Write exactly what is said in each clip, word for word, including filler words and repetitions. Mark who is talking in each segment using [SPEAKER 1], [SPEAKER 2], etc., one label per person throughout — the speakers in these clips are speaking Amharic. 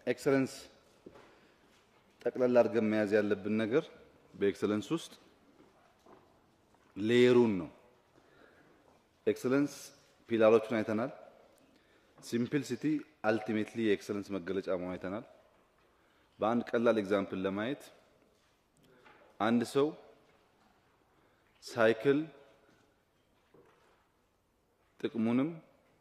[SPEAKER 1] ኤክሰለንስ ጠቅላላ አድርገን መያዝ ያለብን ነገር በኤክሰለንስ ውስጥ ሌየሩን ነው። ኤክሰለንስ ፒላሮቹን አይተናል። ሲምፕሊሲቲ አልቲሜትሊ የኤክሰለንስ መገለጫ መሆኑን አይተናል። በአንድ ቀላል ኤግዛምፕል ለማየት አንድ ሰው ሳይክል ጥቅሙንም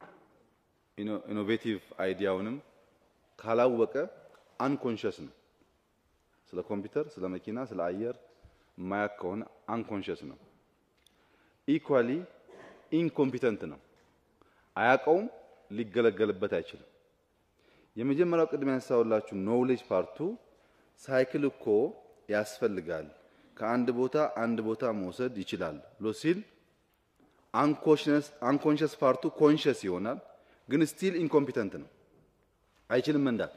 [SPEAKER 1] ኢኖቬቲቭ አይዲያውንም ካላወቀ አንኮንሺየስ ነው። ስለ ኮምፒውተር፣ ስለ መኪና፣ ስለ አየር ማያውቅ ከሆነ አንኮንሺየስ ነው። ኢኳሊ ኢንኮምፒተንት ነው። አያውቀውም፣ ሊገለገልበት አይችልም። የመጀመሪያው ቅድም ያነሳውላችሁ ኖውሌጅ ፓርቱ ሳይክል እኮ ያስፈልጋል ከአንድ ቦታ አንድ ቦታ መውሰድ ይችላል ብሎ ሲል አንኮንሺየስ አንኮንሺየስ ፓርቱ ኮንሺየስ ይሆናል፣ ግን ስቲል ኢንኮምፒተንት ነው። አይችልም መንዳት።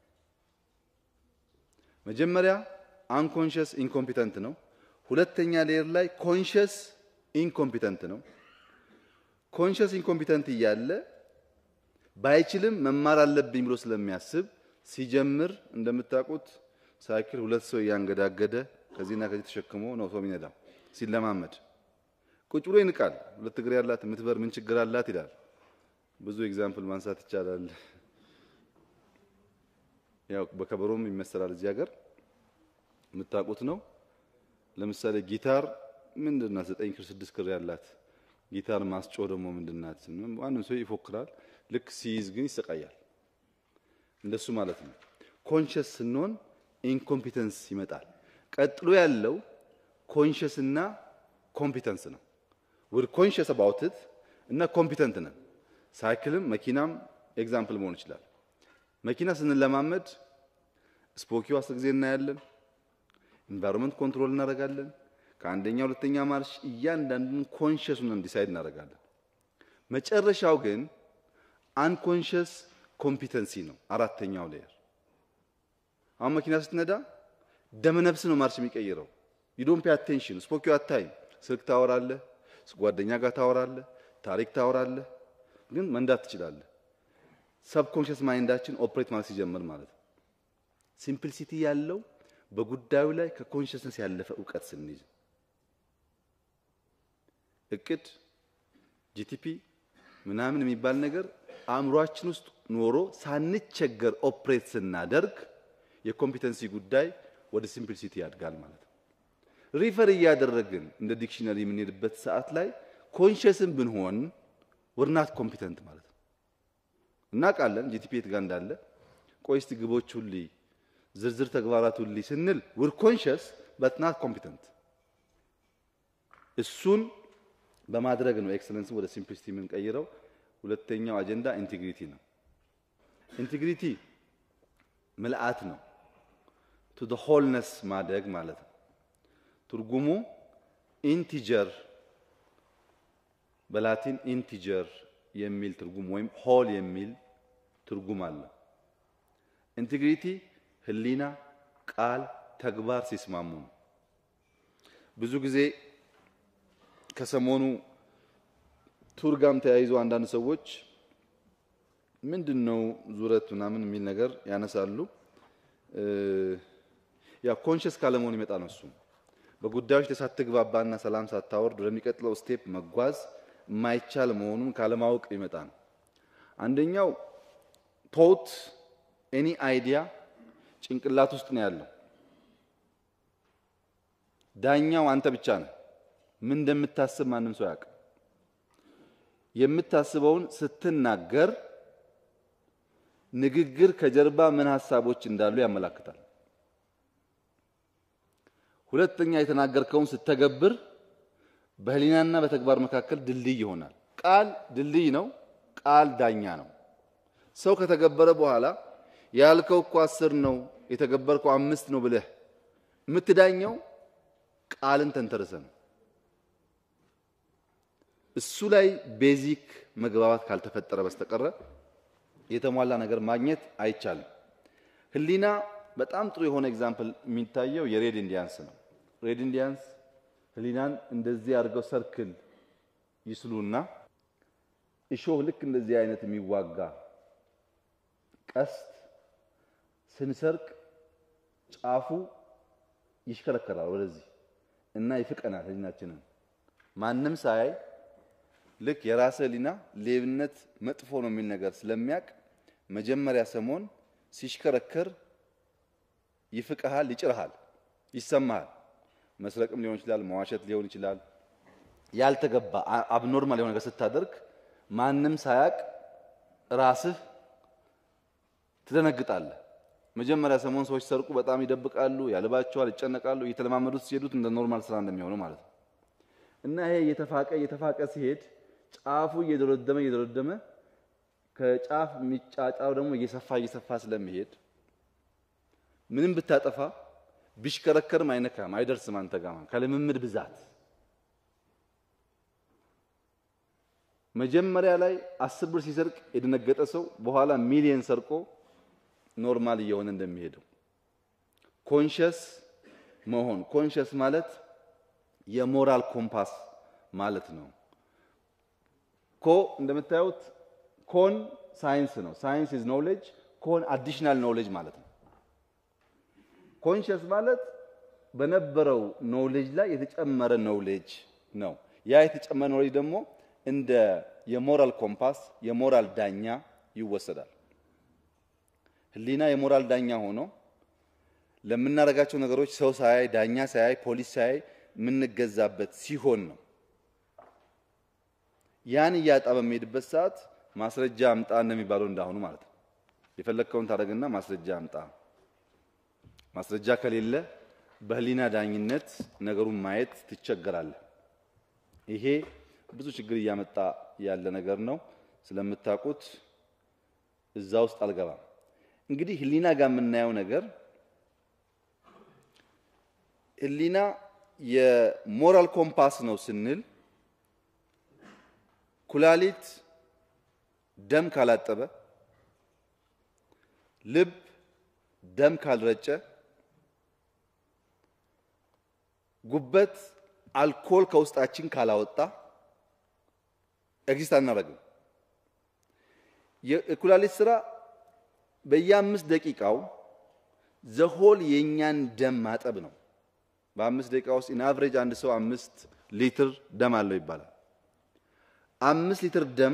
[SPEAKER 1] መጀመሪያ አንኮንሺየስ ኢንኮምፒተንት ነው። ሁለተኛ ሌየር ላይ ኮንሺየስ ኢንኮምፒተንት ነው። ኮንሺየስ ኢንኮምፒተንት እያለ ባይችልም መማር አለብኝ ብሎ ስለሚያስብ ሲጀምር እንደምታውቁት ሳይክል ሁለት ሰው ያንገዳገደ ከዚህና ከዚህ ተሸክሞ ነው ሰው የሚነዳው። ሲለማመድ ቁጭ ብሎ ይንቃል። ሁለት እግር ያላት ምትበር ምን ችግር አላት ይላል። ብዙ ኤግዛምፕል ማንሳት ይቻላል። ያው በከበሮም ይመሰላል እዚህ ሀገር የምታውቁት ነው። ለምሳሌ ጊታር ምንድነው ዘጠኝ ክር ስድስት ክር ያላት ጊታር ማስጮ ደግሞ ምንድናት? ማንም ሰው ይፎክራል። ልክ ሲይዝ ግን ይሰቃያል። እንደሱ ማለት ነው። ኮንሺየስ ስንሆን ኢንኮምፒተንስ ይመጣል። ቀጥሎ ያለው ኮንሺየስ እና ኮምፒተንስ ነው። we're conscious about it እና ኮምፒተንት ነን። ሳይክልም መኪናም ኤግዛምፕል መሆን ይችላል። መኪና ስንለማመድ ስፖኪው አስር ጊዜ እናያለን። ኢንቫይሮንመንት ኮንትሮል እናደርጋለን። ከአንደኛ ሁለተኛ ማርሽ እያንዳንዱን ኮንሺየስ ሆነን ዲሳይድ እናደርጋለን። መጨረሻው ግን አንኮንሺየስ ኮምፒተንሲ ነው። አራተኛው ሌየር አሁን መኪና ስትነዳ ደመነፍስ ነው ማርሽ የሚቀይረው። you don't pay attention ስፖኪው አታይም። ስልክ ታወራለህ፣ ጓደኛ ጋር ታወራለህ፣ ታሪክ ታወራለህ፣ ግን መንዳት ትችላለህ። ሰብኮንሺየስ ማይንዳችን ኦፕሬት ማለት ሲጀምር ማለት ነው። ሲምፕሊሲቲ ያለው በጉዳዩ ላይ ከኮንሺየስነስ ያለፈ ዕውቀት ስንይዝ እቅድ ጂቲፒ ምናምን የሚባል ነገር አእምሯችን ውስጥ ኖሮ ሳንቸገር ኦፕሬት ስናደርግ የኮምፒተንሲ ጉዳይ ወደ ሲምፕሊሲቲ ያድጋል ማለት ነው። ሪፈር እያደረግን እንደ ዲክሽነሪ የምንሄድበት ሰዓት ላይ ኮንሺየስን ብንሆን we're not competent ማለት ነው። እናውቃለን ጂቲፒ የት ጋር እንዳለ። ቆይ እስቲ ግቦች ሁሉ ዝርዝር ተግባራት ሁሉ ስንል we're conscious but not competent። እሱን በማድረግ ነው ኤክሰለንስ ወደ ሲምፕሊሲቲ የምንቀይረው። ሁለተኛው አጀንዳ ኢንቴግሪቲ ነው። ኢንቴግሪቲ ምልአት ነው። to the wholeness ማደግ ማለት ነው። ትርጉሙ ኢንቲጀር በላቲን ኢንቲጀር የሚል ትርጉም ወይም ሆል የሚል ትርጉም አለ። ኢንቴግሪቲ ህሊና፣ ቃል፣ ተግባር ሲስማሙ ነው። ብዙ ጊዜ ከሰሞኑ ቱርጋም ተያይዞ አንዳንድ ሰዎች ምንድነው ዙረት ምናምን የሚል ነገር ያነሳሉ። ያ ኮንሺየስ ካለመሆን ይመጣ ነው። እሱ በጉዳዮች ተሳትግባባና ሰላም ሳታወርድ ወደሚቀጥለው ስቴፕ መጓዝ ማይቻል መሆኑን ካለማወቅ ይመጣ ነው። አንደኛው ቶት ኤኒ አይዲያ ጭንቅላት ውስጥ ነው ያለው። ዳኛው አንተ ብቻ ነህ። ምን እንደምታስብ ማንም ሰው ያውቅ። የምታስበውን ስትናገር ንግግር ከጀርባ ምን ሐሳቦች እንዳሉ ያመለክታል። ሁለተኛ የተናገርከውን ስትተገብር በህሊናና በተግባር መካከል ድልድይ ይሆናል። ቃል ድልድይ ነው፣ ቃል ዳኛ ነው። ሰው ከተገበረ በኋላ ያልከው እኮ አስር ነው የተገበርከው አምስት ነው ብለህ የምትዳኘው ቃልን ተንተርሰ ነው። እሱ ላይ ቤዚክ መግባባት ካልተፈጠረ በስተቀር የተሟላ ነገር ማግኘት አይቻልም። ህሊና በጣም ጥሩ የሆነ ኤግዛምፕል የሚታየው የሬድ ኢንዲያንስ ነው። ሬድ ኢንዲያንስ ህሊናን እንደዚህ አድርገው ሰርክል ይስሉና እሾህ ልክ እንደዚህ አይነት የሚዋጋ ቀስት ስንሰርቅ ጫፉ ይሽከረከራል ወደዚህ እና ይፍቀናል ህሊናችንን ማንንም ሳይ ልክ የራስ ህሊና ሌብነት መጥፎ ነው የሚል ነገር ስለሚያቅ መጀመሪያ ሰሞን ሲሽከረከር ይፍቀሃል ይጭርሃል ይሰማሃል መስረቅም ሊሆን ይችላል መዋሸት ሊሆን ይችላል ያልተገባ አብኖርማል የሆነ ነገር ስታደርግ ማንንም ሳያቅ ራስህ ትደነግጣለህ መጀመሪያ ሰሞን ሰዎች ሰርቁ በጣም ይደብቃሉ ያልባቸዋል ይጨነቃሉ እየተለማመዱት ሲሄዱት እንደ ኖርማል ስራ እንደሚሆነው ማለት ነው እና ይሄ የተፋቀ የተፋቀ ሲሄድ ጫፉ እየደረደመ እየደረደመ ከጫፍ ሚጫጫው ደግሞ እየሰፋ እየሰፋ ስለሚሄድ ምንም ብታጠፋ ቢሽከረከርም አይነካም አይደርስም አንተ ጋር ከልምምድ ብዛት መጀመሪያ ላይ አስር ብር ሲሰርቅ የደነገጠ ሰው በኋላ ሚሊየን ሰርቆ ኖርማል እየሆነ እንደሚሄደው ኮንሺየስ መሆን ኮንሺየስ ማለት የሞራል ኮምፓስ ማለት ነው ኮ እንደምታዩት ኮን ሳይንስ ነው ሳይንስ ኢዝ ኖሌጅ ኮን አዲሽናል ኖሌጅ ማለት ነው ኮንሺየስ ማለት በነበረው ኖሌጅ ላይ የተጨመረ ኖሌጅ ነው ያ የተጨመረ ኖሌጅ ደግሞ እንደ የሞራል ኮምፓስ የሞራል ዳኛ ይወሰዳል ህሊና የሞራል ዳኛ ሆኖ ለምናረጋቸው ነገሮች ሰው ሳያይ ዳኛ ሳያይ ፖሊስ ሳያይ ምንገዛበት ሲሆን ነው ያን ያጣ በሚሄድበት ሰዓት ማስረጃ አምጣ እንደሚባለው እንዳሁኑ ማለት ነው የፈለከውን ታረጋግና ማስረጃ አምጣ ማስረጃ ከሌለ በህሊና ዳኝነት ነገሩን ማየት ትቸገራለህ ይሄ ብዙ ችግር ያመጣ ያለ ነገር ነው ስለምታቁት እዛ ውስጥ አልገባም እንግዲህ ህሊና ጋር የምናየው ነገር ህሊና የሞራል ኮምፓስ ነው ስንል ኩላሊት ደም ካላጠበ ልብ ደም ካልረጨ ጉበት አልኮል ከውስጣችን ካላወጣ ኤግዚስት አናረግም የኩላሊት ስራ በየአምስት ደቂቃው ዘሆል የኛን ደም ማጠብ ነው በአምስት ደቂቃ ውስጥ ኢን አቨሬጅ አንድ ሰው አምስት ሊትር ደም አለው ይባላል አምስት ሊትር ደም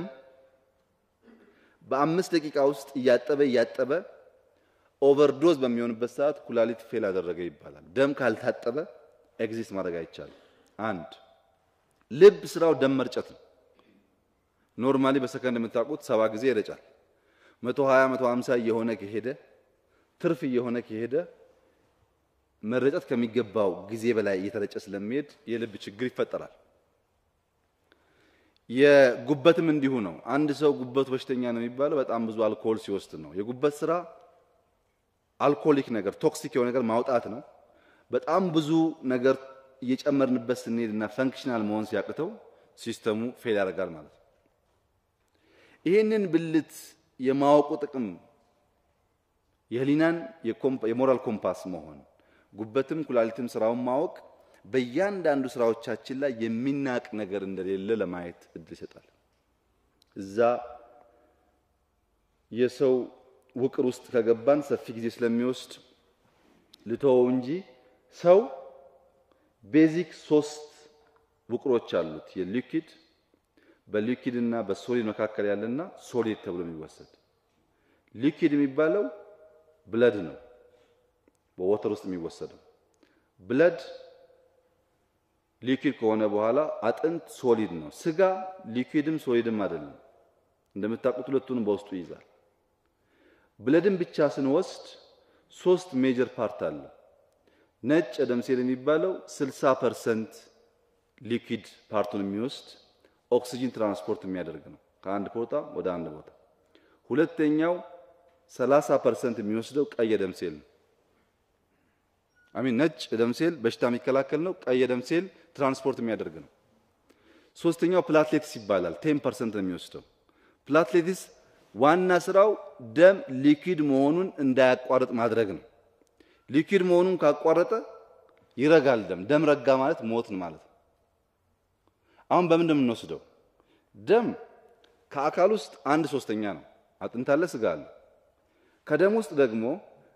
[SPEAKER 1] በአምስት ደቂቃ ውስጥ ያጠበ ያጠበ ኦቨርዶዝ በሚሆንበት ሰዓት ኩላሊት ፌል አደረገ ይባላል ደም ካልታጠበ ኤግዚስት ማድረግ አይቻልም አንድ ልብ ስራው ደም መርጨት ነው ኖርማሊ በሰከንድ የምታውቁት ሰባ ጊዜ ይረጫል መቶ ሃያ መቶ ሃምሳ የሆነ ከሄደ ትርፍ የሆነ ከሄደ መረጨት ከሚገባው ጊዜ በላይ እየተረጨ ስለሚሄድ የልብ ችግር ይፈጠራል የጉበትም እንዲሁ ነው አንድ ሰው ጉበት በሽተኛ ነው የሚባለው በጣም ብዙ አልኮል ሲወስድ ነው የጉበት ስራ አልኮሊክ ነገር ቶክሲክ የሆነ ነገር ማውጣት ነው በጣም ብዙ ነገር እየጨመርንበት ስንሄድና ፈንክሽናል መሆን ሲያቅተው ሲስተሙ ፌል ያደርጋል ማለት ነው ይሄንን ብልት የማወቁ ጥቅም የህሊናን የሞራል ኮምፓስ መሆን ጉበትም ኩላሊትም ስራውን ማወቅ በእያንዳንዱ ስራዎቻችን ላይ የሚናቅ ነገር እንደሌለ ለማየት እድል ይሰጣል እዛ የሰው ውቅር ውስጥ ከገባን ሰፊ ጊዜ ስለሚወስድ ልተው እንጂ ሰው ቤዚክ ሶስት ውቅሮች አሉት የሊኩዊድ በሊኩዊድ እና በሶሊድ መካከል ያለና ሶሊድ ተብሎ የሚወሰድ ሊኩዊድ የሚባለው ብለድ ነው በዋተር ውስጥ የሚወሰደው ብለድ ሊኩዊድ ከሆነ በኋላ አጥንት ሶሊድ ነው ስጋ ሊኩዊድም ሶሊድም አይደለም እንደምታውቁት ሁለቱንም በውስጡ ይይዛል ብለድን ብቻ ስንወስድ ሶስት ሜጀር ፓርት አለ ነጭ ደም ሴል የሚባለው ስልሳ ፐርሰንት ሊኩዊድ ፓርቱን የሚወስድ ኦክሲጅን ትራንስፖርት የሚያደርግ ነው ከአንድ ቦታ ወደ አንድ ቦታ ሁለተኛው ሰላሳ ፐርሰንት የሚወስደው ቀይ ደም ሴል ነው አሚን ነጭ ደም ሴል በሽታ የሚከላከል ነው ቀይ ደም ሴል ትራንስፖርት የሚያደርግ ነው ሶስተኛው ፕላትሌትስ ይባላል አስር ፐርሰንት ነው የሚወስደው ፕላትሌትስ ዋና ስራው ደም ሊኩዊድ መሆኑን እንዳያቋርጥ ማድረግ ነው ሊኩዊድ መሆኑን ካቋረጠ ይረጋል ደም ደም ረጋ ማለት ሞት ነው ማለት አሁን በምን እንደምንወስደው ደም ከአካል ውስጥ አንድ ሶስተኛ ነው አጥንት አለ ስጋ አለ ከደም ውስጥ ደግሞ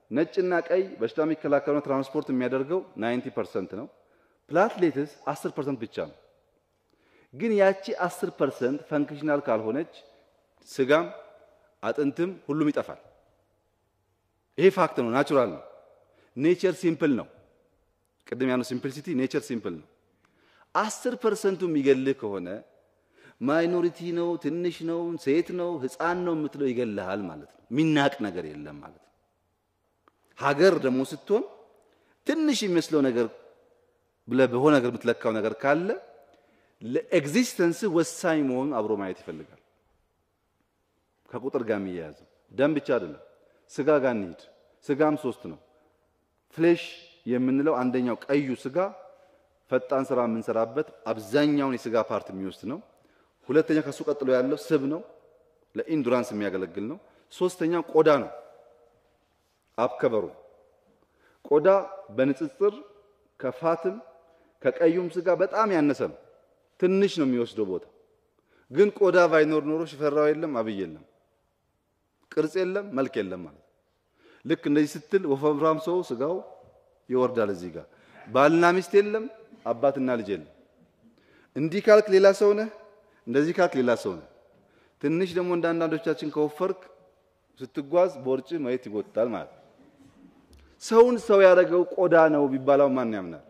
[SPEAKER 1] ነጭና ቀይ በሽታ የሚከላከለው ትራንስፖርት የሚያደርገው ninety percent ነው ፕላትሌትስ ten percent ብቻ ነው ግን ያቺ ten percent ፈንክሽናል ካልሆነች ስጋም አጥንትም ሁሉም ይጠፋል ይሄ ፋክት ነው ናቹራል ነው ኔቸር ሲምፕል ነው ቅድም ያለው ሲምፕሊሲቲ ኔቸር ሲምፕል ነው ten percent የሚገልህ ከሆነ ማይኖሪቲ ነው ትንሽ ነው ሴት ነው ህፃን ነው የምትለው ይገልሃል ማለት ነው ሚናቅ ነገር የለም ማለት ነው ሀገር ደግሞ ስትሆን ትንሽ የሚመስለው ነገር ብለ በሆነ ነገር የምትለካው ነገር ካለ ለኤግዚስተንስ ወሳኝ መሆን አብሮ ማየት ይፈልጋል ከቁጥር ጋር የሚያያዝ ደም ብቻ አይደለም ስጋ ጋር እንሂድ ስጋም ሶስት ነው ፍሌሽ የምንለው አንደኛው ቀዩ ስጋ ፈጣን ስራ የምንሰራበት አብዛኛውን የስጋ ፓርት የሚወስድ ነው ሁለተኛ ከሱ ቀጥሎ ያለው ስብ ነው ለኢንዱራንስ የሚያገለግል ነው ሶስተኛው ቆዳ ነው አብከበሩ ቆዳ በንጽጽር ከፋትም ከቀዩም ስጋ በጣም ያነሰ ነው ትንሽ ነው የሚወስደው ቦታ ግን ቆዳ ባይኖር ኖሮ ሽፈራው የለም አብይ የለም ቅርጽ የለም መልክ የለም ማለት ልክ እንደዚህ ስትል ወፈብራም ሰው ስጋው ይወርዳል እዚህ ጋር ባልና ሚስት የለም አባትና ልጅ የለም እንዲህ ካልክ ሌላ ሰው ነህ እንደዚህ ካልክ ሌላ ሰው ነህ ትንሽ ደግሞ እንዳንዳንዶቻችን ከወፈርክ ስትጓዝ ቦርጭ ማየት ይጎታል ማለት ሰውን ሰው ያደረገው ቆዳ ነው ቢባላው ማን ያምናል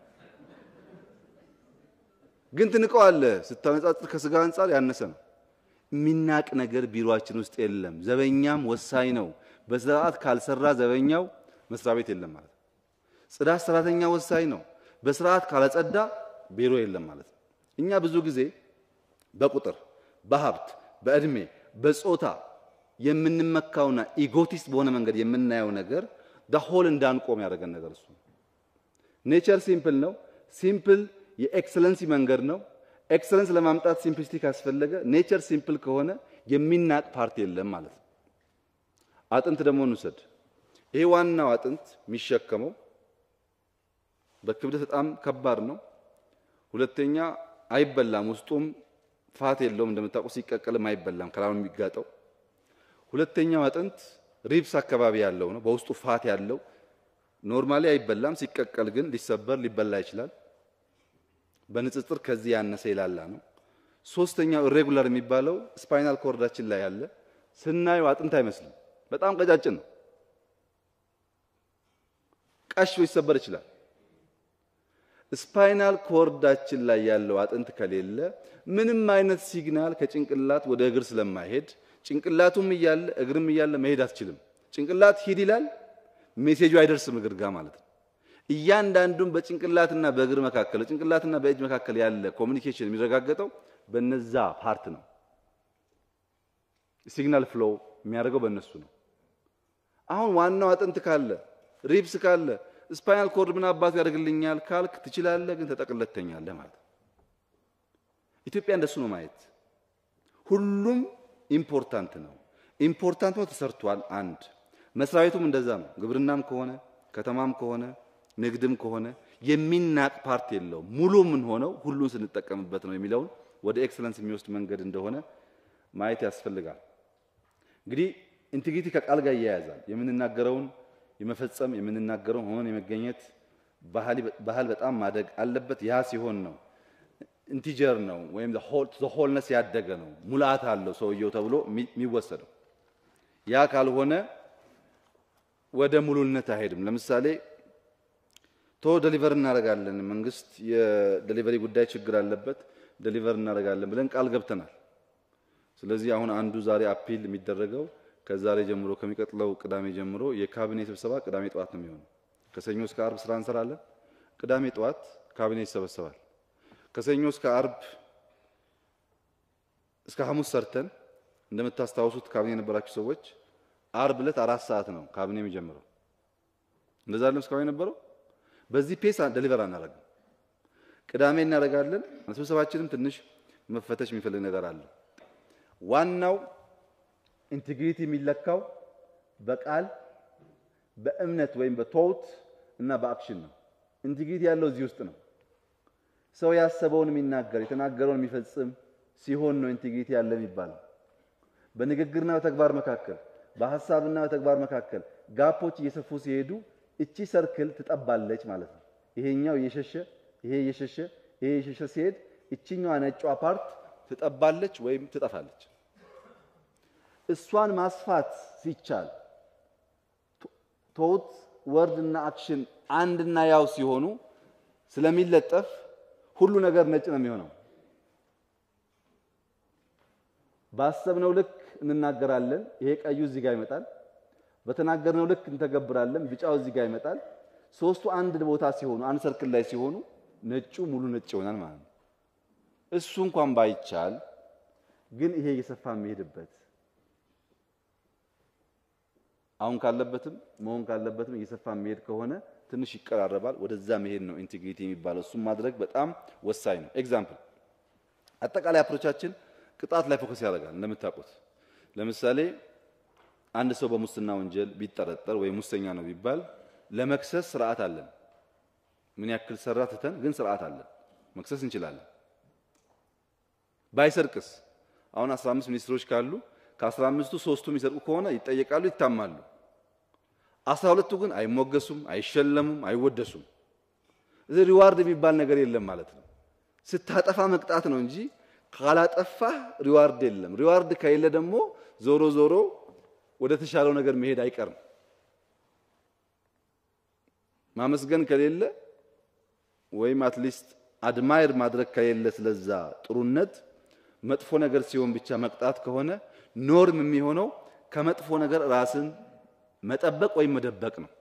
[SPEAKER 1] ግን ትንቀዋለ ስታነጻጽር ከስጋ አንፃር ያነሰ ነው ሚናቅ ነገር ቢሮአችን ውስጥ የለም ዘበኛም ወሳኝ ነው በስርዓት ካልሰራ ዘበኛው መስሪያ ቤት የለም ማለት ጽዳት ሰራተኛ ወሳኝ ነው በስርዓት ካላጸዳ ቢሮ የለም ማለት እኛ ብዙ ጊዜ በቁጥር በሀብት በእድሜ በጾታ የምንመካውና ኢጎቲስት በሆነ መንገድ የምናየው ነገር ዳሆል እንዳንቆም ያደርገን ነገር እሱ ኔቸር ሲምፕል ነው ሲምፕል የኤክሰለንሲ መንገድ ነው ኤክሰለንስ ለማምጣት ሲምፕሊሲቲ ካስፈለገ ኔቸር ሲምፕል ከሆነ የሚናቅ ፓርት የለም ማለት አጥንት ደግሞ እንውሰድ ይሄ ዋናው አጥንት የሚሸከመው በክብደት በጣም ከባድ ነው ሁለተኛ አይበላም ውስጡም ፋት የለውም እንደምታውቁ ሲቀቀልም አይበላም ከላም የሚጋጠው ሁለተኛው አጥንት ሪብስ አካባቢ ያለው ነው በውስጡ ፋት ያለው ኖርማሊ አይበላም ሲቀቀል ግን ሊሰበር ሊበላ ይችላል በንጽጽር ከዚህ ያነሰ ይላላ ነው ሶስተኛው ኢሬጉላር የሚባለው ስፓይናል ኮርዳችን ላይ ያለ ስናየው አጥንት አይመስልም በጣም ቀጫጭን ነው ቀሽ ሊሰበር ይችላል ስፓይናል ኮርዳችን ላይ ያለው አጥንት ከሌለ ምንም አይነት ሲግናል ከጭንቅላት ወደ እግር ስለማይሄድ ጭንቅላቱም ይያለ እግርም ይያለ መሄድ አትችልም ጭንቅላት ሂድ ይላል ሜሴጁ አይደርስም እግር ጋር ማለት ነው እያንዳንዱም በጭንቅላትና በእግር መካከል ጭንቅላትና በእጅ መካከል ያለ ኮሙኒኬሽን የሚረጋገጠው በነዛ ፓርት ነው ሲግናል ፍሎ የሚያደርገው በእነሱ ነው አሁን ዋናው አጥንት ካለ ሪብስ ካለ ስፓይናል ኮርድ ምን አባቱ ያደርግልኛል ካልክ ትችላለህ ግን ተጠቅለተኛለህ ማለት ኢትዮጵያ እንደሱ ነው ማየት ሁሉም ኢምፖርታንት ነው ኢምፖርታንት ነው ተሰርቷል አንድ መስራቤቱም እንደዛ ነው ግብርናም ከሆነ ከተማም ከሆነ ንግድም ከሆነ የሚናቅ ፓርት የለው ሙሉ ምን ሆነው ሁሉን ስንጠቀምበት ነው የሚለው ወደ ኤክሰለንስ የሚወስድ መንገድ እንደሆነ ማየት ያስፈልጋል እንግዲህ ኢንቲግሪቲ ከቃል ጋር ያያዛል የምንናገረውን የመፈጸም የምንናገረው ሆኖ የመገኘት ባህል በጣም ማደግ አለበት ያ ሲሆን ነው ኢንቲጀር ነው ወይም the whole the wholeness ያደገ ነው ሙላት አለው ሰውየው ተብሎ የሚወሰደው ያ ካልሆነ ወደ ሙሉነት አይሄድም ለምሳሌ ቶ ዴሊቨር እናደርጋለን መንግስት የዴሊቨሪ ጉዳይ ችግር አለበት ዴሊቨር እናደርጋለን ብለን ቃል ገብተናል ስለዚህ አሁን አንዱ ዛሬ አፒል የሚደረገው ከዛሬ ጀምሮ ከሚቀጥለው ቅዳሜ ጀምሮ የካቢኔ ስብሰባ ቅዳሜ ጧት ነው የሚሆነው ከሰኞ እስከ አርብ ስራ እንሰራለን ቅዳሜ ጧት ካቢኔ ይሰበሰባል ከሰኞ እስከ አርብ እስከ ሐሙስ ሰርተን እንደምታስታውሱት ካቢኔ የነበራችሁ ሰዎች አርብ ዕለት አራት ሰዓት ነው ካቢኔ የሚጀምረው እንደዛ አይደለም እስካሁን የነበረው በዚህ ፔስ ዴሊቨር አናደርግም ቅዳሜ እናደርጋለን ስብሰባችንም ትንሽ መፈተሽ የሚፈልግ ነገር አለ ዋናው ኢንቲግሪቲ የሚለካው በቃል በእምነት ወይም በቶት እና በአክሽን ነው ኢንቲግሪቲ ያለው እዚህ ውስጥ ነው ሰው ያሰበውን የሚናገር የተናገረውን የሚፈጽም ሲሆን ነው ኢንቲግሪቲ ያለ የሚባለው በንግግርና በተግባር መካከል በሐሳብና በተግባር መካከል ጋፖች እየሰፉ ሲሄዱ እቺ ሰርክል ትጠባለች ማለት ነው። ይሄኛው እየሸሸ ይሄ እየሸሸ ይሄ እየሸሸ ሲሄድ እቺኛዋ ነጯ ፓርት ትጠባለች ወይም ትጠፋለች። እሷን ማስፋት ሲቻል ቶት ወርድ እና አክሽን አንድና ያው ሲሆኑ ስለሚለጠፍ ሁሉ ነገር ነጭ ነው የሚሆነው። ባሰብነው ልክ እንናገራለን፣ ይሄ ቀዩ እዚህ ጋር ይመጣል። በተናገርነው ልክ እንተገብራለን፣ ቢጫው እዚህ ጋር ይመጣል። ሶስቱ አንድ ቦታ ሲሆኑ አንድ ሰርክል ላይ ሲሆኑ ነጩ ሙሉ ነጭ ይሆናል ማለት ነው። እሱ እንኳን ባይቻል ግን ይሄ እየሰፋ የሚሄድበት አሁን ካለበትም መሆን ካለበትም እየሰፋ የሚሄድ ከሆነ ትንሽ ይቀራረባል። ወደዛ መሄድ ነው ኢንቲግሪቲ የሚባለው። እሱ ማድረግ በጣም ወሳኝ ነው። ኤግዛምፕል አጠቃላይ አፕሮቻችን ቅጣት ላይ ፎከስ ያደርጋል። እንደምታውቁት ለምሳሌ አንድ ሰው በሙስና ወንጀል ቢጠረጠር ወይ ሙሰኛ ነው ቢባል ለመክሰስ ስርዓት አለን። ምን ያክል ሰራ ትተን ግን ስርዓት አለን፣ መክሰስ እንችላለን። ባይሰርቅስ አሁን አስራ አምስት ሚኒስትሮች ካሉ ከአስራ አምስቱ ሶስቱ የሚሰርቁ ከሆነ ይጠየቃሉ፣ ይታማሉ። አስራ ሁለቱ ግን አይሞገሱም፣ አይሸለሙም፣ አይወደሱም። እዚህ ሪዋርድ የሚባል ነገር የለም ማለት ነው። ስታጠፋ መቅጣት ነው እንጂ ካላጠፋ ሪዋርድ የለም። ሪዋርድ ከሌለ ደግሞ ዞሮ ዞሮ ወደ ተሻለው ነገር መሄድ አይቀርም። ማመስገን ከሌለ ወይም አትሊስት አድማየር ማድረግ ከሌለ ስለዛ ጥሩነት መጥፎ ነገር ሲሆን ብቻ መቅጣት ከሆነ ኖርም የሚሆነው ከመጥፎ ነገር ራስን መጠበቅ ወይም መደበቅ ነው፣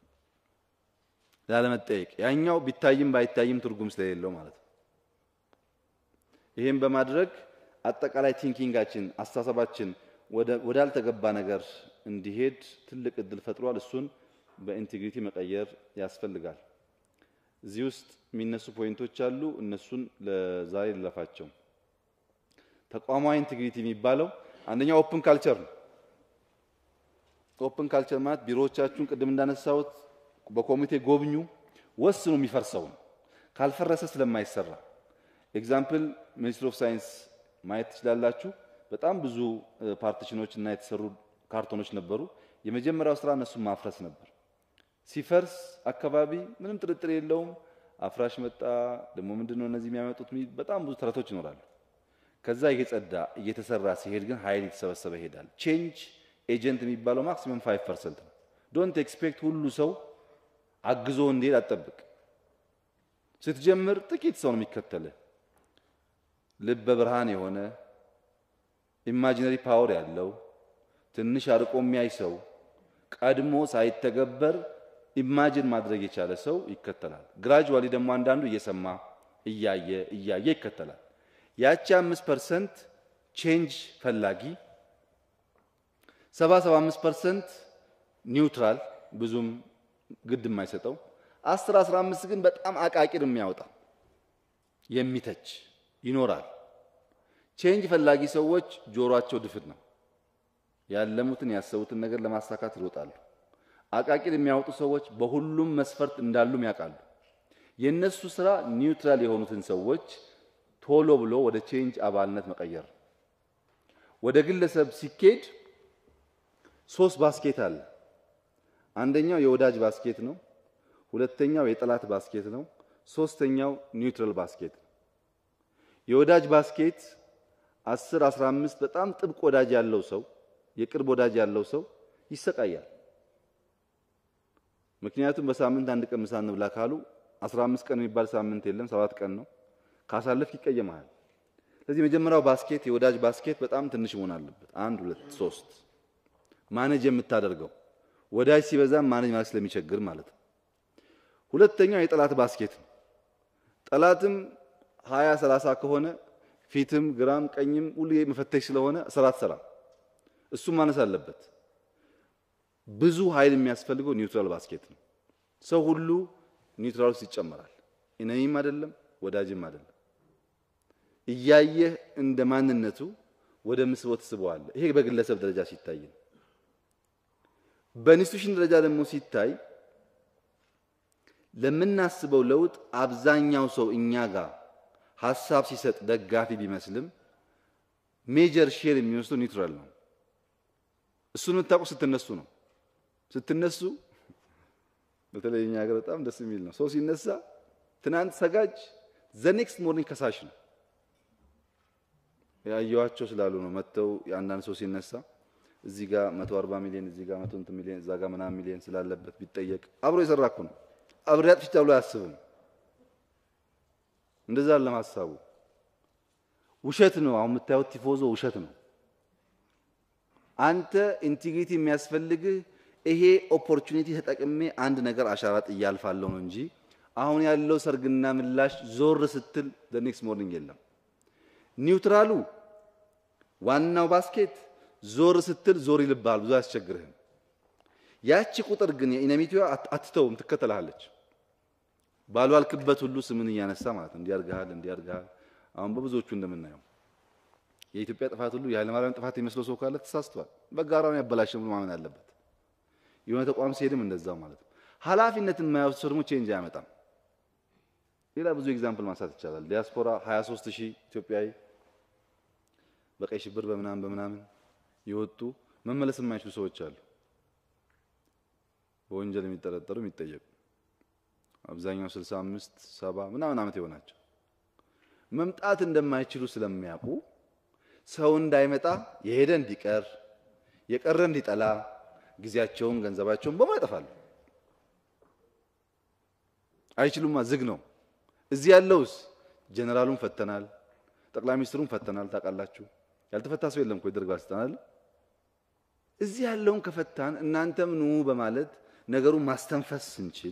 [SPEAKER 1] ላለመጠየቅ። ያኛው ቢታይም ባይታይም ትርጉም ስለሌለው ማለት ነው። ይሄን በማድረግ አጠቃላይ ቲንኪንጋችን አስተሳሰባችን ወደ ወዳልተገባ ነገር እንዲሄድ ትልቅ እድል ፈጥሯል። እሱን በኢንቲግሪቲ መቀየር ያስፈልጋል። እዚህ ውስጥ የሚነሱ ፖይንቶች አሉ። እነሱን ለዛሬ ልለፋቸው። ተቋማዊ ኢንቲግሪቲ የሚባለው አንደኛው ኦፕን ካልቸር ነው። ኦፕን ካልቸር ማለት ቢሮዎቻችሁን ቅድም እንዳነሳሁት በኮሚቴ ጎብኙ፣ ወስኑ የሚፈርሰው ካልፈረሰ ስለማይሰራ። ኤግዛምፕል ሚኒስትሪ ኦፍ ሳይንስ ማየት ትችላላችሁ። በጣም ብዙ ፓርቲሽኖች እና የተሰሩ ካርቶኖች ነበሩ። የመጀመሪያው ስራ እነሱን ማፍረስ ነበር። ሲፈርስ አካባቢ ምንም ጥርጥር የለውም አፍራሽ መጣ፣ ደግሞ ምንድነው እነዚህ የሚያመጡት በጣም ብዙ ተረቶች ይኖራሉ። ከዛ እየጸዳ እየተሰራ ሲሄድ ግን ኃይል የተሰበሰበ ይሄዳል። ቼንጅ ኤጀንት የሚባለው ማክሲመም ፋይቭ ፐርሰንት ነው። ዶንት ኤክስፔክት ሁሉ ሰው አግዞ እንዲሄድ አትጠብቅ። ስትጀምር ጥቂት ሰው ነው የሚከተልህ። ልበ ብርሃን የሆነ ኢማጂነሪ ፓወር ያለው ትንሽ አርቆ የሚያይ ሰው ቀድሞ ሳይተገበር ኢማጂን ማድረግ የቻለ ሰው ይከተላል። ግራጁዋሊ ደግሞ አንዳንዱ እየሰማ እያየ እያየ ይከተላል። ያቺ አምስት ፐርሰንት ቼንጅ ፈላጊ፣ ሰባ ሰባ አምስት ፐርሰንት ኒውትራል ብዙም ግድ የማይሰጠው፣ አስር አስራ አምስት ግን በጣም አቃቂር የሚያወጣ የሚተች ይኖራል። ቼንጅ ፈላጊ ሰዎች ጆሮአቸው ድፍት ነው። ያለሙትን ያሰቡትን ነገር ለማሳካት ይሮጣሉ። አቃቂር የሚያወጡ ሰዎች በሁሉም መስፈርት እንዳሉም ያውቃሉ። የነሱ ስራ ኒውትራል የሆኑትን ሰዎች ቶሎ ብሎ ወደ ቼንጅ አባልነት መቀየር። ወደ ግለሰብ ሲኬድ ሶስት ባስኬት አለ። አንደኛው የወዳጅ ባስኬት ነው፣ ሁለተኛው የጠላት ባስኬት ነው፣ ሶስተኛው ኒውትራል ባስኬት። የወዳጅ ባስኬት አስር አስራ አምስት በጣም ጥብቅ ወዳጅ ያለው ሰው የቅርብ ወዳጅ ያለው ሰው ይሰቃያል። ምክንያቱም በሳምንት አንድ ቀን ምሳ እንብላ ካሉ አስራ አምስት ቀን የሚባል ሳምንት የለም፣ ሰባት ቀን ነው። ካሳለፍ ይቀየማል። ስለዚህ መጀመሪያው ባስኬት የወዳጅ ባስኬት በጣም ትንሽ መሆን አለበት። አንድ ሁለት ሶስት ማኔጅ የምታደርገው ወዳጅ ሲበዛ ማኔጅ ማለት ስለሚቸግር ማለት ነው። ሁለተኛው የጠላት ባስኬት ነው። ጠላትም ሃያ ሰላሳ ከሆነ ፊትም ግራም ቀኝም ሁሉ መፈተሽ ስለሆነ ሰራት ሰራ እሱ ማነስ አለበት። ብዙ ኃይል የሚያስፈልገው ኒውትራል ባስኬት ነው። ሰው ሁሉ ኒውትራል ውስጥ ይጨመራል። ኢነሚም አይደለም ወዳጅም አይደለም። እያየህ እንደ ማንነቱ ወደ ምስቦ ተስበዋል። ይሄ በግለሰብ ደረጃ ሲታይ ነው። በኢንስቲትዩሽን ደረጃ ደግሞ ሲታይ ለምናስበው ለውጥ አብዛኛው ሰው እኛ ጋር ሐሳብ ሲሰጥ ደጋፊ ቢመስልም ሜጀር ሼር የሚወስደው ኒውትራል ነው። እሱን የምታውቁ ስትነሱ ነው። ስትነሱ በተለይ እኛ ሀገር በጣም ደስ የሚል ነው። ሰው ሲነሳ ትናንት ሰጋጅ ዘ ኔክስት ሞርኒንግ ከሳሽ ነው። ያያዋቸው ስላሉ ነው መተው ያንዳንድ ሰው ሲነሳ እዚህ ጋር መቶ አርባ ሚሊዮን እዚህ ጋር መቶ ሚሊዮን እዛ ጋር ምናምን ሚሊዮን ስላለበት ቢጠየቅ አብሮ የሰራኩ ነው። አብሪያት ፍቻ ብሎ አያስብም። እንደዛ ለማሳቡ ውሸት ነው። አሁን የምታዩት ቲፎዞ ውሸት ነው። አንተ ኢንቲግሪቲ የሚያስፈልግ ይሄ ኦፖርቹኒቲ ተጠቅሜ አንድ ነገር አሻራ ጥያልፋለሁ ነው እንጂ አሁን ያለው ሰርግና ምላሽ ዞር ስትል the next morning የለም። ኒውትራሉ ዋናው ባስኬት ዞር ስትል ዞር ይልባል ብዙ አያስቸግርህም። ያቺ ቁጥር ግን የኢነሚቲዋ አትተውም ትከተላለች። ባልዋልክበት ሁሉ ስምን እያነሳ ማለት ነው እንዲያርጋል እንዲያርጋል። አሁን በብዙዎቹ እንደምናየው የኢትዮጵያ ጥፋት ሁሉ የኃይለ ማርያም ጥፋት የሚመስለው ሰው ካለ ተሳስቷል። በጋራው ያበላሸው ማመን አለበት። የሆነ ተቋም ሲሄድም እንደዛው ማለት ነው። ኃላፊነትን የማይወስድ ሰው ደግሞ ቼንጅ አያመጣም። ሌላ ብዙ ኤግዛምፕል ማንሳት ይቻላል። ዲያስፖራ ሃያ ሦስት ሺህ ኢትዮጵያዊ በቀይ ሽብር በመናም በመናምን ይወጡ መመለስ የማይችሉ ሰዎች አሉ። በወንጀል የሚጠረጠሩ የሚጠየቁ አብዛኛው ስልሳ አምስት ሰባ ምናምን ዓመት ይሆናቸው መምጣት እንደማይችሉ ስለሚያውቁ ሰው እንዳይመጣ የሄደ እንዲቀር የቀረ እንዲጠላ ጊዜያቸውን ገንዘባቸውን በማይጠፋሉ። አይችሉማ ዝግ ነው። እዚህ ያለውስ ጀነራሉን ፈተናል፣ ጠቅላይ ሚኒስትሩን ፈተናል። ታውቃላችሁ ያልተፈታ ሰው የለም እኮ ይደርጋል አስተናል። እዚህ ያለውን ከፈታን እናንተም ኑ በማለት ነገሩን ማስተንፈስ እንችል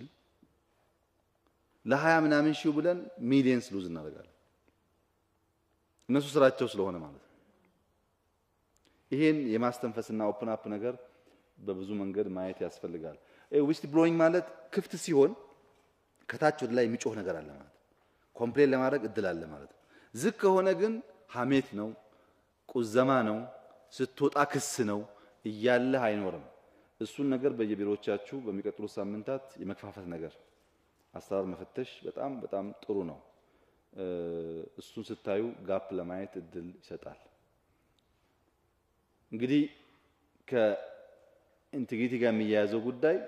[SPEAKER 1] ለሀያ ምናምን ሺው ብለን ሚሊየንስ ሉዝ እናደርጋለን። እነሱ ስራቸው ስለሆነ ማለት ነው። ይሄን የማስተንፈስና ኦፕን አፕ ነገር በብዙ መንገድ ማየት ያስፈልጋል። ዊስት ብሎዊንግ ማለት ክፍት ሲሆን ከታች ወደ ላይ የሚጮህ ነገር አለ ማለት ነው። ኮምፕሌን ለማድረግ እድል አለ ማለት ነው። ዝቅ ከሆነ ግን ሐሜት ነው፣ ቁዘማ ነው፣ ስትወጣ ክስ ነው እያለ አይኖርም። እሱን ነገር በየቢሮዎቻችሁ በሚቀጥሉት ሳምንታት የመከፋፈት ነገር አሰራር መፈተሽ በጣም በጣም ጥሩ ነው። እሱን ስታዩ ጋፕ ለማየት እድል ይሰጣል። እንግዲህ ከኢንቲግሪቲ ጋር የሚያያዘው ጉዳይ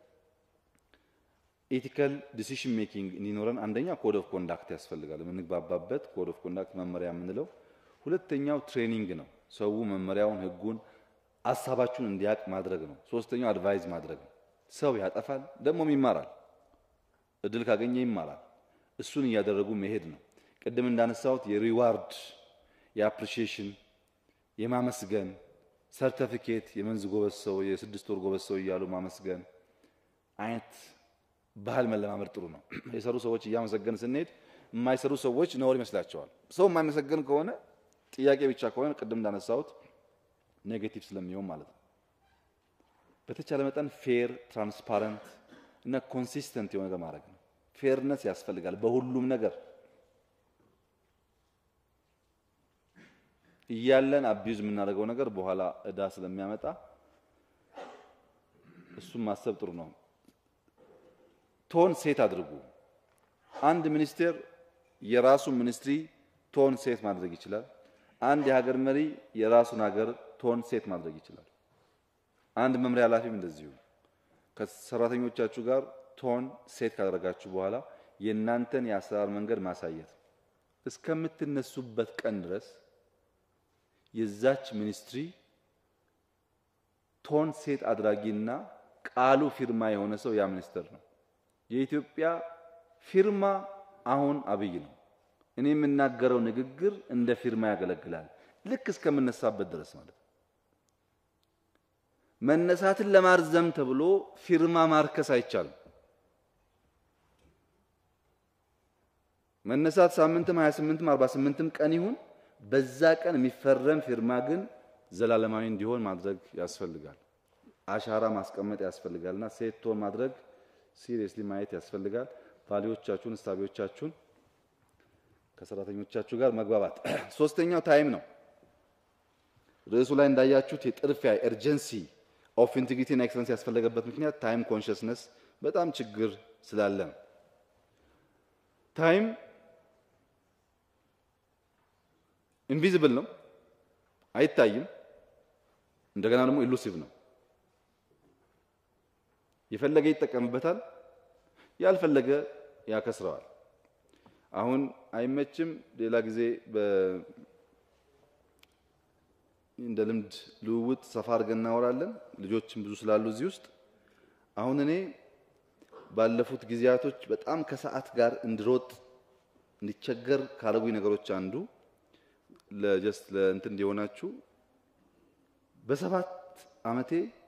[SPEAKER 1] ኤቲካል ዲሲዥን ሜኪንግ እንዲኖረን አንደኛ ኮድ ኦፍ ኮንዳክት ያስፈልጋል። የምንግባባበት ኮድ ኦፍ ኮንዳክት መመሪያ የምንለው። ሁለተኛው ትሬኒንግ ነው። ሰው መመሪያውን ህጉን ሐሳባችሁን እንዲያቅ ማድረግ ነው። ሶስተኛው አድቫይዝ ማድረግ ነው። ሰው ያጠፋል ደግሞም ይማራል። እድል ካገኘ ይማራል። እሱን እያደረጉ መሄድ ነው። ቅድም እንዳነሳሁት የሪዋርድ የአፕሪሺዬሽን የማመስገን ሰርቲፊኬት የመንዝ ጎበዝ ሰው የስድስት ወር ጎበዝ ሰው እያሉ ማመስገን አይነት ባህል መለማመድ ጥሩ ነው። የሰሩ ሰዎች እያመሰገን ስንሄድ የማይሰሩ ሰዎች ነውር ይመስላቸዋል። ሰው የማይመሰገን ከሆነ ጥያቄ ብቻ ከሆነ ቅድም እንዳነሳሁት ኔጌቲቭ ስለሚሆን ማለት ነው። በተቻለ መጠን ፌር ትራንስፓረንት እና ኮንሲስተንት የሆነ ነገር ማድረግ ነው። ፌርነስ ያስፈልጋል በሁሉም ነገር። እያለን አቢዩዝ የምናደርገው ነገር በኋላ እዳ ስለሚያመጣ እሱም ማሰብ ጥሩ ነው። ቶን ሴት አድርጉ። አንድ ሚኒስቴር የራሱን ሚኒስትሪ ቶን ሴት ማድረግ ይችላል። አንድ የሀገር መሪ የራሱን ሀገር ቶን ሴት ማድረግ ይችላል። አንድ መምሪያ ኃላፊም እንደዚሁ ከሰራተኞቻችሁ ጋር ቶን ሴት ካደረጋችሁ በኋላ የእናንተን የአሰራር መንገድ ማሳየት እስከምትነሱበት ቀን ድረስ የዛች ሚኒስትሪ ቶን ሴት አድራጊና ቃሉ ፊርማ የሆነ ሰው ያ ሚኒስትር ነው። የኢትዮጵያ ፊርማ አሁን አብይ ነው። እኔ የምናገረው ንግግር እንደ ፊርማ ያገለግላል ልክ እስከምነሳበት ድረስ ማለት ነው። መነሳትን ለማርዘም ተብሎ ፊርማ ማርከስ አይቻልም። መነሳት ሳምንትም ሃያ ስምንትም አርባ ስምንትም ቀን ይሁን በዛ ቀን የሚፈረም ፊርማ ግን ዘላለማዊ እንዲሆን ማድረግ ያስፈልጋል። አሻራ ማስቀመጥ ያስፈልጋልና ሴት ቶን ማድረግ ሲሪየስሊ ማየት ያስፈልጋል። ቫልዩዎቻችሁን ስታቢዎቻችሁን ከሰራተኞቻችሁ ጋር መግባባት። ሶስተኛው ታይም ነው። ርዕሱ ላይ እንዳያችሁት የጥርፊያ ኤርጀንሲ ኦፍ ኢንቲግሪቲ እና ኤክሰለንስ ያስፈልገበት ምክንያት ታይም ኮንሽስነስ በጣም ችግር ስላለ ነው። ታይም ኢንቪዚብል ነው፣ አይታይም። እንደገና ደግሞ ኢሉሲቭ ነው። የፈለገ ይጠቀምበታል ያልፈለገ ያከስረዋል አሁን አይመችም ሌላ ጊዜ በ እንደ ልምድ ልውውጥ ሰፋር ገና ወራለን ልጆችም ብዙ ስላሉ እዚህ ውስጥ አሁን እኔ ባለፉት ጊዜያቶች በጣም ከሰዓት ጋር እንድሮጥ እንዲቸገር ካረጉኝ ነገሮች አንዱ ለጀስት ለእንትን እንዲሆናችሁ በሰባት አመቴ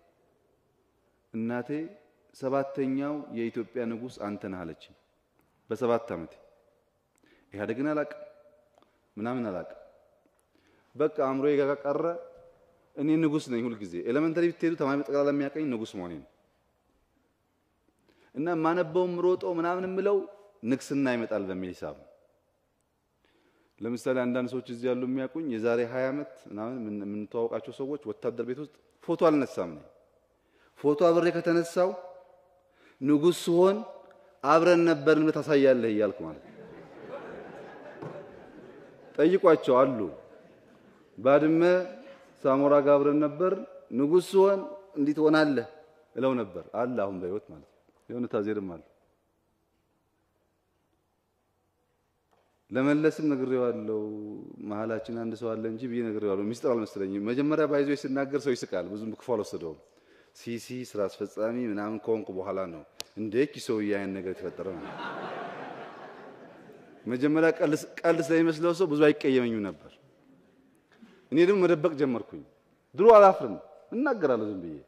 [SPEAKER 1] እናቴ ሰባተኛው የኢትዮጵያ ንጉስ አንተ ነህ አለች በሰባት አመቴ ኢህአዴግን አላውቅም ምናምን አላውቅም በቃ አምሮዬ ጋር ቀረ እኔ ንጉስ ነኝ ሁሉ ጊዜ ኤሌመንተሪ ብትሄዱ ተማሪ ጠቅላላ የሚያቀኝ ንጉስ መሆኔ ነው እና ማነበውም ሮጦ ምናምን ምለው ንግስና ይመጣል በሚል ሂሳብ ለምሳሌ አንዳንድ ሰዎች እዚህ ያሉ የሚያቁኝ የዛሬ ሃያ አመት ምናምን ምን ተዋውቃቸው ሰዎች ወታደር ቤት ውስጥ ፎቶ አልነሳም ነው ፎቶ አብሬ ከተነሳው ንጉስ ሆን አብረን ነበርን ታሳያለህ ይያልኩ ማለት ጠይቋቸው አሉ ባድመ ሳሞራ ጋር አብረን ነበር ንጉስ ሆን እንዴት ሆናለህ እለው ነበር አለ አሁን በህይወት ማለት የሆነ ታዜርም አለ ለመለስም ነግሬዋለሁ መሐላችን አንድ ሰው አለ እንጂ ብዬ ነግሬዋለሁ ሚስጥር አልመሰለኝም መጀመሪያ ባይዞይ ሲናገር ሰው ይስቃል ብዙም ክፉ አልወሰደውም ሲሲ ስራ አስፈጻሚ ምናምን ኮንኩ በኋላ ነው እንዴት ይሰው ያን ነገር ተፈጠረ ነው መጀመሪያ ቀልስ ቀልስ ስለሚመስለው ሰው ብዙ አይቀየመኝም ነበር እኔ ደግሞ መደበቅ ጀመርኩኝ ድሮ አላፍርም እናገራለሁ ዝም ብዬ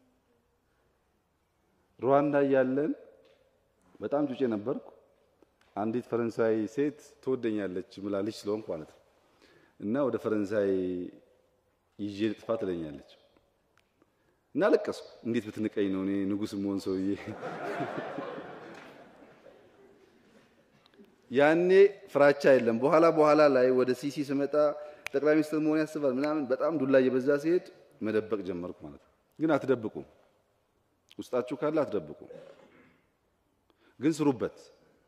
[SPEAKER 1] ሩዋንዳ ያለን በጣም ጩጬ ነበርኩ አንዲት ፈረንሳይ ሴት ትወደኛለች ምላልሽ ስለሆንኩ ማለት ነው እና ወደ ፈረንሳይ ይዤ ጥፋት ለኛለች እና ለቀስኩ እንዴት ብትንቀኝ ነው እኔ ንጉስ መሆን ሰውዬ ያኔ ፍራቻ የለም በኋላ በኋላ ላይ ወደ ሲሲ ስመጣ ጠቅላይ ሚኒስትር መሆን ያስባል ምናምን በጣም ዱላ እየበዛ ሲሄድ መደበቅ ጀመርኩ ማለት ነው ግን አትደብቁ ውስጣችሁ ካለ አትደብቁ ግን ስሩበት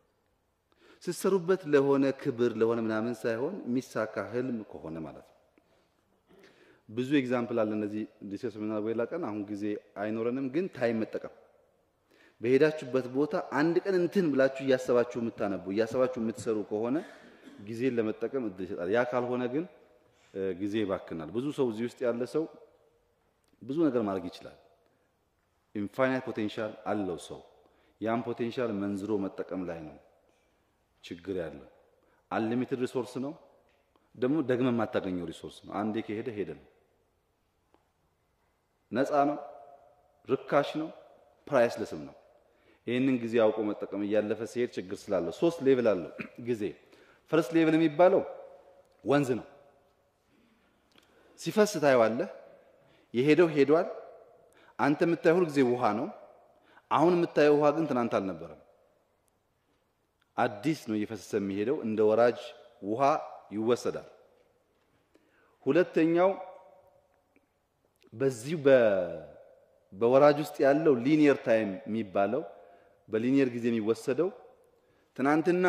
[SPEAKER 1] ሲሰሩበት ለሆነ ክብር ለሆነ ምናምን ሳይሆን ሚሳካ ህልም ከሆነ ማለት ነው ብዙ ኤግዛምፕል አለ እነዚህ ዲስከስ ምናምን ወይላቀን አሁን ጊዜ አይኖረንም ግን ታይም መጠቀም በሄዳችሁበት ቦታ አንድ ቀን እንትን ብላችሁ ያሰባችሁ የምታነቡ ያሰባችሁ የምትሰሩ ከሆነ ጊዜን ለመጠቀም እድል ይሰጣል ያ ካልሆነ ግን ጊዜ ይባክናል ብዙ ሰው እዚህ ውስጥ ያለ ሰው ብዙ ነገር ማድረግ ይችላል ኢንፋይናይት ፖቴንሻል አለው ሰው ያን ፖቴንሻል መንዝሮ መጠቀም ላይ ነው ችግር ያለው አንሊሚትድ ሪሶርስ ነው ደግሞ ደግመ ማታገኘው ሪሶርስ ነው አንዴ ከሄደ ሄደ ነው ነፃ ነው ርካሽ ነው ፕራይስለስም ነው ይሄንን ጊዜ አውቆ መጠቀም ያለፈ ሲሄድ ችግር ስላለው ሶስት ሌቭል አለው ጊዜ ፈርስት ሌቭል የሚባለው ወንዝ ነው ሲፈስ ታይዋለህ የሄደው ሄዷል አንተ የምታየው ጊዜ ውሃ ነው አሁን የምታየው ውሃ ግን ትናንት አልነበረም አዲስ ነው እየፈሰሰ የሚሄደው እንደ ወራጅ ውሃ ይወሰዳል ሁለተኛው በዚሁ በ በወራጅ ውስጥ ያለው ሊኒየር ታይም የሚባለው በሊኒየር ጊዜ የሚወሰደው ትናንትና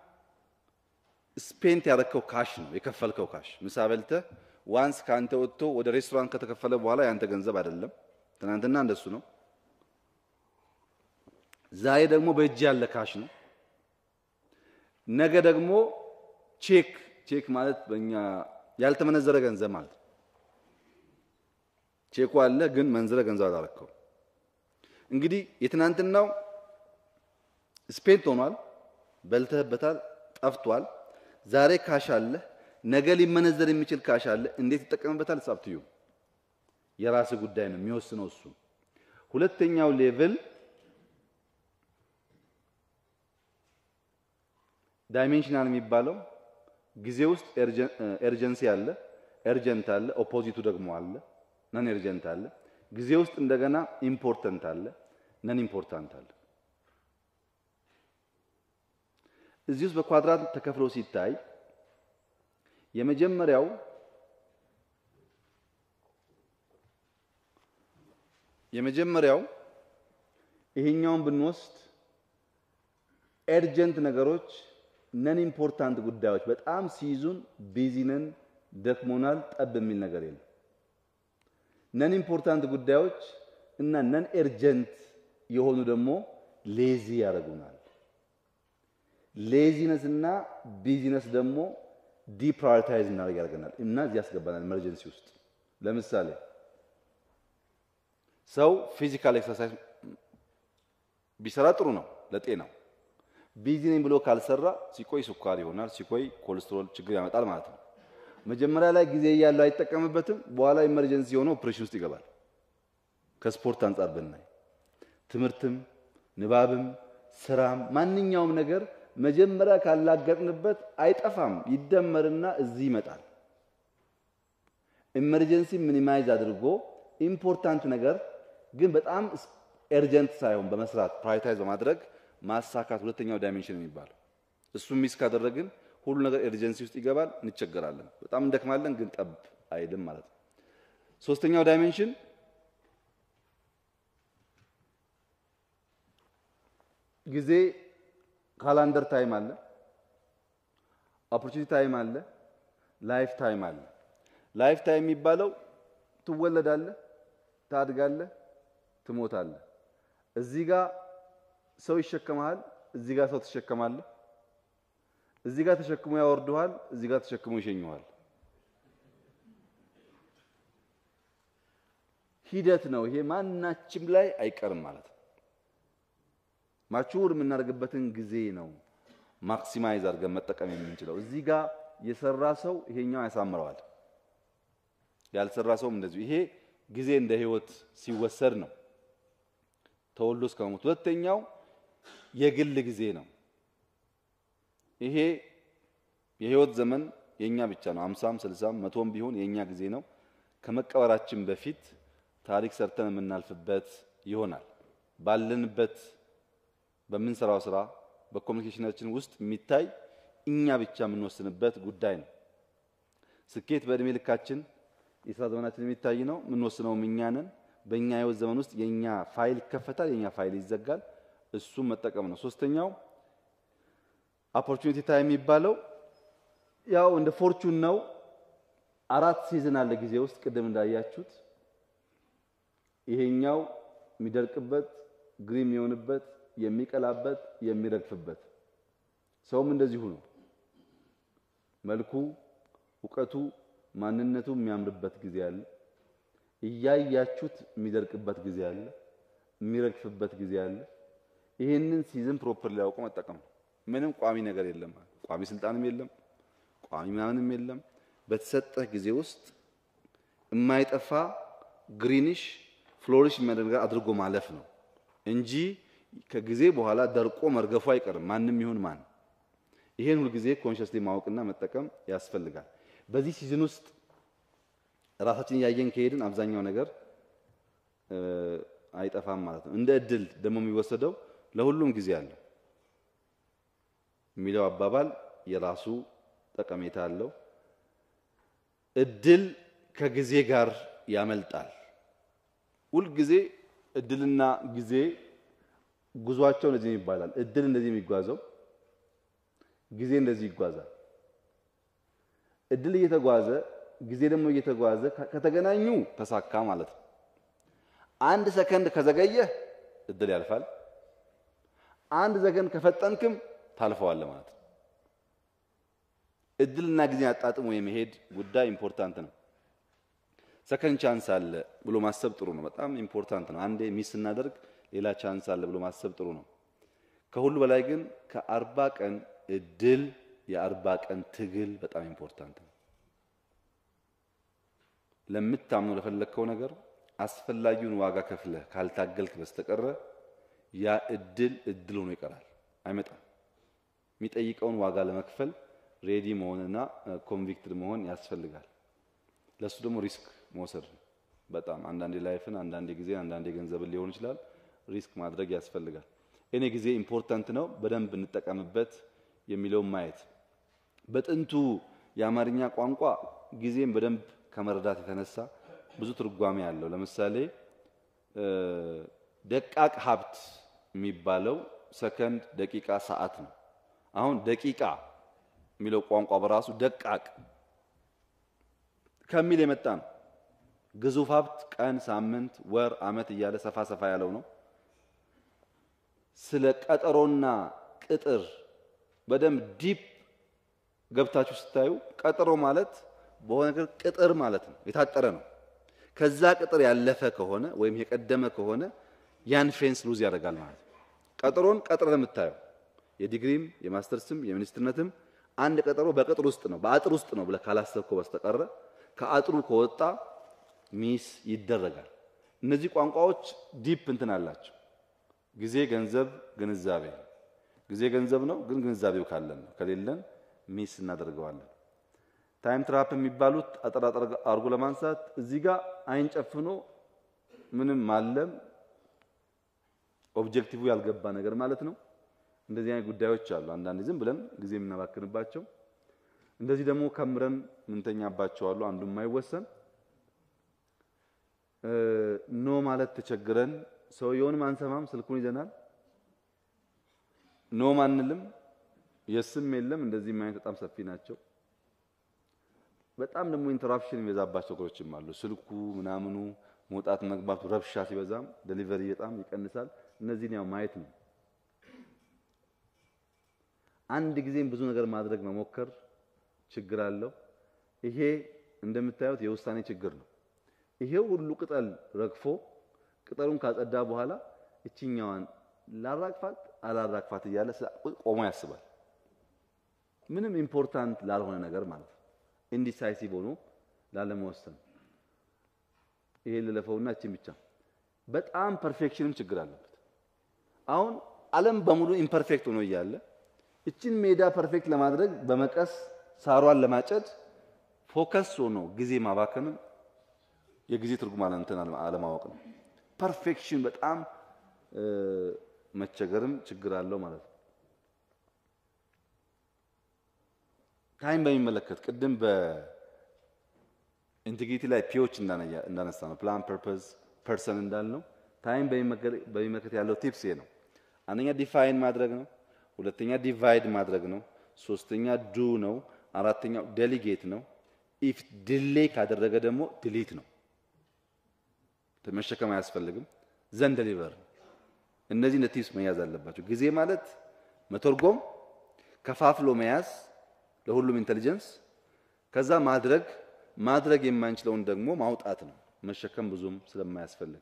[SPEAKER 1] ስፔንት ያረከው ካሽ ነው የከፈልከው ካሽ ምሳ በልተህ ዋንስ ካንተ ወጥቶ ወደ ሬስቶራንት ከተከፈለ በኋላ ያንተ ገንዘብ አይደለም ትናንትና እንደሱ ነው ዛሬ ደግሞ በእጅ ያለ ካሽ ነው ነገ ደግሞ ቼክ ቼክ ማለት በእኛ ያልተመነዘረ ገንዘብ ማለት ቼኩ አለ ግን መንዝረ ገንዘብ አላረከው እንግዲህ የትናንትናው ስፔንት ሆኗል በልተህበታል ጠፍቷል ዛሬ ካሽ አለ ነገ ሊመነዘር የሚችል ካሽ አለ እንዴት ይተጠቀምበታል ሳብትዩ የራስ ጉዳይ ነው የሚወስነው እሱ ሁለተኛው ሌቭል ዳይሜንሽናል የሚባለው ጊዜ ውስጥ ኤርጀንሲ አለ ኤርጀንት አለ ኦፖዚቱ ደግሞ አለ ነን ኤርጀንት አለ ጊዜ ውስጥ እንደገና ኢምፖርታንት አለ ነን ኢምፖርታንት አለ እዚህ ውስጥ በኳድራት ተከፍሎ ሲታይ የመጀመሪያው የመጀመሪያው ይሄኛውን ብንወስድ ኤርጀንት ነገሮች ነን ኢምፖርታንት ጉዳዮች በጣም ሲይዙን ቢዚነን ደክሞናል ጠብ የሚል ነገር የለም ነን ኢምፖርታንት ጉዳዮች እና ነን ኤርጀንት የሆኑ ደግሞ ሌዚ ያደርጉናል። ሌዚነስ እና ቢዚነስ ደግሞ ዲፕራዮሪታይዝ እናደርግ ያደርገናል እና እዚህ ያስገባናል ኢመርጀንሲ ውስጥ። ለምሳሌ ሰው ፊዚካል ኤክሰርሳይዝ ቢሰራ ጥሩ ነው ለጤናው። ቢዚ ነኝ ብሎ ካልሰራ ሲቆይ ስኳር ይሆናል፣ ሲቆይ ኮሌስትሮል ችግር ያመጣል ማለት ነው። መጀመሪያ ላይ ጊዜ ያለው አይጠቀምበትም፣ በኋላ ኢመርጀንሲ ሆኖ ኦፕሬሽን ውስጥ ይገባል። ከስፖርት አንፃር ብናይ ትምህርትም ንባብም ስራም ማንኛውም ነገር መጀመሪያ ካላገጥንበት አይጠፋም፣ ይደመርና እዚህ ይመጣል። ኢመርጀንሲ ሚኒማይዝ አድርጎ ኢምፖርታንት ነገር ግን በጣም ኤርጀንት ሳይሆን በመስራት ፕራዮሪታይዝ በማድረግ ማሳካት ሁለተኛው ዳይሜንሽን የሚባለው። እሱም ሚስ ካደረግን ሁሉ ነገር ኤርጀንሲ ውስጥ ይገባል፣ እንቸገራለን፣ በጣም እንደክማለን፣ ግን ጠብ አይልም ማለት ነው። ሶስተኛው ዳይሜንሽን ጊዜ ካላንደር ታይም አለ፣ ኦፖርቹኒቲ ታይም አለ፣ ላይፍ ታይም አለ። ላይፍ ታይም የሚባለው ትወለዳለህ፣ ታድጋለህ፣ ትሞታለህ። እዚህ ጋር ሰው ይሸከማል፣ እዚህ ጋር ሰው ትሸከማለህ። እዚህ ጋር ተሸክሞ ያወርዱሃል፣ እዚህ ጋር ተሸክሞ ይሸኙሃል። ሂደት ነው ይሄ፣ ማናችም ላይ አይቀርም ማለት ነው። ማቹር የምናደርግበትን ጊዜ ነው ማክሲማይዝ አድርገን መጠቀም የምንችለው። እዚህ ጋር የሰራ ሰው ይሄኛው ያሳምረዋል፣ ያልሰራ ሰውም እንደዚሁ። ይሄ ጊዜ እንደ ህይወት ሲወሰድ ነው ተወልዶ እስከ መሞት። ሁለተኛው የግል ጊዜ ነው። ይሄ የህይወት ዘመን የኛ ብቻ ነው። አምሳም ስልሳም መቶም ቢሆን የኛ ጊዜ ነው። ከመቀበራችን በፊት ታሪክ ሰርተን የምናልፍበት ይሆናል። ባለንበት በምንሰራው ስራ በኮሙኒኬሽናችን ውስጥ የሚታይ እኛ ብቻ የምንወስንበት ጉዳይ ነው። ስኬት በእድሜ ልካችን የስራ ዘመናችን የሚታይ ነው። የምንወስነውም እኛ ነን። በእኛ ህይወት ዘመን ውስጥ የኛ ፋይል ይከፈታል፣ የኛ ፋይል ይዘጋል። እሱም መጠቀም ነው። ሶስተኛው ኦፖርቹኒቲ ታይም የሚባለው ያው እንደ ፎርቹን ነው። አራት ሲዝን አለ ጊዜ ውስጥ ቅድም እንዳያችሁት። ይሄኛው የሚደርቅበት፣ ግሪም የሚሆንበት፣ የሚቀላበት፣ የሚረግፍበት። ሰውም እንደዚሁ ነው። መልኩ፣ ዕውቀቱ፣ ማንነቱ የሚያምርበት ጊዜ አለ። እያያችሁት የሚደርቅበት ጊዜ አለ፣ የሚረግፍበት ጊዜ አለ። ይሄንን ሲዝን ፕሮፐርሊ አውቆ መጠቀም ነው። ምንም ቋሚ ነገር የለም፣ ቋሚ ስልጣንም የለም፣ ቋሚ ምናምንም የለም። በተሰጠህ ጊዜ ውስጥ የማይጠፋ ግሪኒሽ ፍሎሪሽ የሚያደርግ አድርጎ ማለፍ ነው እንጂ ከጊዜ በኋላ ደርቆ መርገፉ አይቀርም፣ ማንም ይሁን ማን። ይሄን ሁሉ ጊዜ ኮንሺየስሊ ማወቅና መጠቀም ያስፈልጋል። በዚህ ሲዝን ውስጥ ራሳችን ያየን ከሄድን አብዛኛው ነገር አይጠፋም ማለት ነው። እንደ እድል ደግሞ የሚወሰደው ለሁሉም ጊዜ አለው የሚለው አባባል የራሱ ጠቀሜታ አለው። እድል ከጊዜ ጋር ያመልጣል። ሁሉ ጊዜ እድልና ጊዜ ጉዟቸው እንደዚህ ይባላል። እድል እንደዚህ የሚጓዘው፣ ጊዜ እንደዚህ ይጓዛል። እድል እየተጓዘ ጊዜ ደግሞ እየተጓዘ ከተገናኙ ተሳካ ማለት ነው። አንድ ሰከንድ ከዘገየ እድል ያልፋል። አንድ ሰከንድ ከፈጠንክም ታልፈዋለህ ማለት ነው። እድልና ጊዜ አጣጥሞ የመሄድ ጉዳይ ኢምፖርታንት ነው። ሰከንድ ቻንስ አለ ብሎ ማሰብ ጥሩ ነው፣ በጣም ኢምፖርታንት ነው። አንዴ ሚስ እናደርግ ሌላ ቻንስ አለ ብሎ ማሰብ ጥሩ ነው። ከሁሉ በላይ ግን ከአርባ ቀን እድል የአርባ ቀን ትግል በጣም ኢምፖርታንት ነው። ለምታምኑ ለፈለከው ነገር አስፈላጊውን ዋጋ ከፍለህ ካልታገልክ በስተቀር ያ እድል እድል ሆኖ ይቀራል፣ አይመጣም። የሚጠይቀውን ዋጋ ለመክፈል ሬዲ መሆንና ኮንቪክትድ መሆን ያስፈልጋል። ለሱ ደግሞ ሪስክ መውሰድ በጣም አንዳንዴ ላይፍን፣ አንዳንዴ ጊዜ፣ አንዳንዴ ገንዘብን ሊሆን ይችላል ሪስክ ማድረግ ያስፈልጋል። እኔ ጊዜ ኢምፖርታንት ነው በደንብ እንጠቀምበት የሚለው ማየት። በጥንቱ የአማርኛ ቋንቋ ጊዜን በደንብ ከመረዳት የተነሳ ብዙ ትርጓሜ ያለው። ለምሳሌ ደቃቅ ሀብት የሚባለው ሰከንድ፣ ደቂቃ፣ ሰዓት ነው። አሁን ደቂቃ የሚለው ቋንቋ በራሱ ደቃቅ ከሚል የመጣ ነው። ግዙፍ ሀብት ቀን፣ ሳምንት፣ ወር፣ አመት እያለ ሰፋ ሰፋ ያለው ነው። ስለ ቀጠሮና ቅጥር በደም ዲፕ ገብታችሁ ስታዩ ቀጠሮ ማለት በሆነ ነገር ቅጥር ማለት ነው የታጠረ ነው ከዛ ቅጥር ያለፈ ከሆነ ወይም የቀደመ ከሆነ ያን ፌንስ ሉዝ ያደርጋል ማለት ነው ቀጠሮን ቀጥረ ለምታየው የዲግሪም የማስተርስም የሚኒስትርነትም አንድ ቀጠሮ በቅጥር ውስጥ ነው በአጥር ውስጥ ነው ብለ ካላሰብከው በስተቀረ ከአጥሩ ከወጣ ሚስ ይደረጋል እነዚህ ቋንቋዎች ዲፕ እንትን አላቸው ጊዜ ገንዘብ ግንዛቤ ጊዜ ገንዘብ ነው ግን ግንዛቤው ካለን ነው ከሌለን ሚስ እናደርገዋለን ታይም ትራፕ የሚባሉት አጠራጠር አርጎ ለማንሳት እዚህ ጋር አይን ጨፍኖ ምንም ማለም ኦብጀክቲቭ ያልገባ ነገር ማለት ነው እንደዚህ አይነት ጉዳዮች አሉ አንዳንድ ዝም ብለን ጊዜ የምናባክንባቸው እንደዚህ ደግሞ ከምረን ምንተኛባቸው አሉ አንዱ የማይወሰን ኖ ማለት ተቸግረን ሰውየውን ማንሰማም ስልኩን ይዘናል ኖ ማንልም የስም የለም እንደዚህ ማይነት በጣም ሰፊ ናቸው በጣም ደግሞ ኢንተራፕሽን የሚበዛባቸው ነገሮችም አሉ ስልኩ ምናምኑ መውጣት መግባቱ ረብሻ ሲበዛም ዴሊቨሪ በጣም ይቀንሳል እነዚህን ያው ማየት ነው አንድ ጊዜም ብዙ ነገር ማድረግ መሞከር ችግር አለው ይሄ እንደምታዩት የውሳኔ ችግር ነው ይሄው ሁሉ ቅጠል ረግፎ ቅጠሉን ካጸዳ በኋላ እቺኛዋን ላራግፋት አላራግፋት እያለ ቆሞ ያስባል ምንም ኢምፖርታንት ላልሆነ ነገር ማለት ነው ኢንዲሳይሲቭ ሆኖ ላለመወሰን ይሄ ለለፈውና እቺን ብቻ በጣም ፐርፌክሽንም ችግር አለበት አሁን ዓለም በሙሉ ኢምፐርፌክት ሆኖ ይያለ እቺን ሜዳ ፐርፌክት ለማድረግ በመቀስ ሳሯን ለማጨድ ፎከስ ሆኖ ጊዜ ማባከን የጊዜ ትርጉም አለንተን አለማወቅ ነው ፐርፌክሽን በጣም መቸገርም ችግር አለው ማለት ነው ታይም በሚመለከት ቅድም በኢንቲግሪቲ ላይ ፒዎች እንዳነያ እንዳነሳ ነው ፕላን ፐርፐዝ ፐርሰን እንዳልነው ታይም በሚመለከት ያለው ቲፕስ ይሄ ነው አንደኛ ዲፋይን ማድረግ ነው ሁለተኛ ዲቫይድ ማድረግ ነው ሶስተኛ ዱ ነው አራተኛው ዴሊጌት ነው ኢፍ ዲሌይ ካደረገ ደግሞ ዲሊት ነው ተመሸከም አያስፈልግም ዘን ዴሊቨር እነዚህ ነቲቭስ መያዝ አለባቸው ጊዜ ማለት መተርጎም ከፋፍሎ መያዝ ለሁሉም ኢንተለጀንስ ከዛ ማድረግ ማድረግ የማንችለውን ደግሞ ማውጣት ነው መሸከም ብዙም ስለማያስፈልግ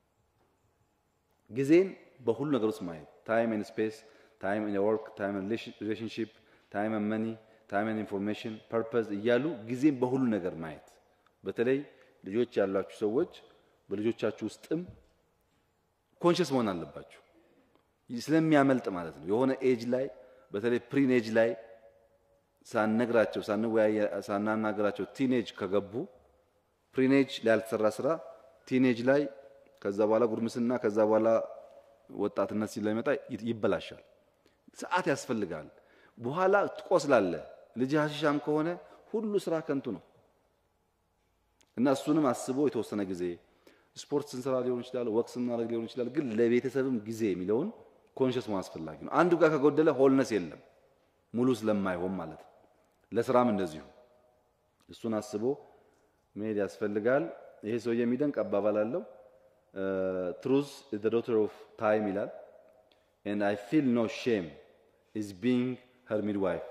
[SPEAKER 1] ጊዜን በሁሉ ነገር ውስጥ ማየት ታይም ኤንድ ስፔስ ታይም ኤንድ ወርክ ታይም ኤንድ ሪሌሽንሺፕ ታይም ኤንድ መኒ ታይም ኤንድ ኢንፎርሜሽን ፐርፐዝ እያሉ ጊዜን በሁሉ ነገር ማየት በተለይ ልጆች ያላችሁ ሰዎች በልጆቻችሁ ውስጥም ኮንሺየስ መሆን አለባችሁ ስለሚያመልጥ ማለት ነው የሆነ ኤጅ ላይ በተለይ ፕሪን ኤጅ ላይ ሳንነግራቸው ሳንወያይ ሳናናግራቸው ቲኔጅ ከገቡ ፕሪን ኤጅ ላይ ያልተሰራ ስራ ቲኔጅ ላይ ከዛ በኋላ ጉርምስና ከዛ በኋላ ወጣትነት ሲለመጣ ይበላሻል ሰዓት ያስፈልጋል በኋላ ትቆስላለ ልጅ ሀሽሻም ከሆነ ሁሉ ስራ ከንቱ ነው እና እሱንም አስቦ የተወሰነ ጊዜ ስፖርት ስንሰራ ሊሆን ይችላል ወክስ እናደርግ ሊሆን ይችላል ግን ለቤተሰብም ጊዜ የሚለውን ኮንሺየስ መሆን አስፈላጊ ነው አንዱ ጋር ከጎደለ ሆልነስ የለም ሙሉ ስለማይሆን ማለት ነው ለስራም እንደዚሁ እሱን አስቦ መሄድ ያስፈልጋል ይሄ ሰው የሚደንቅ አባባል አለው truth is the daughter of time ይላል and I feel no shame is being her midwife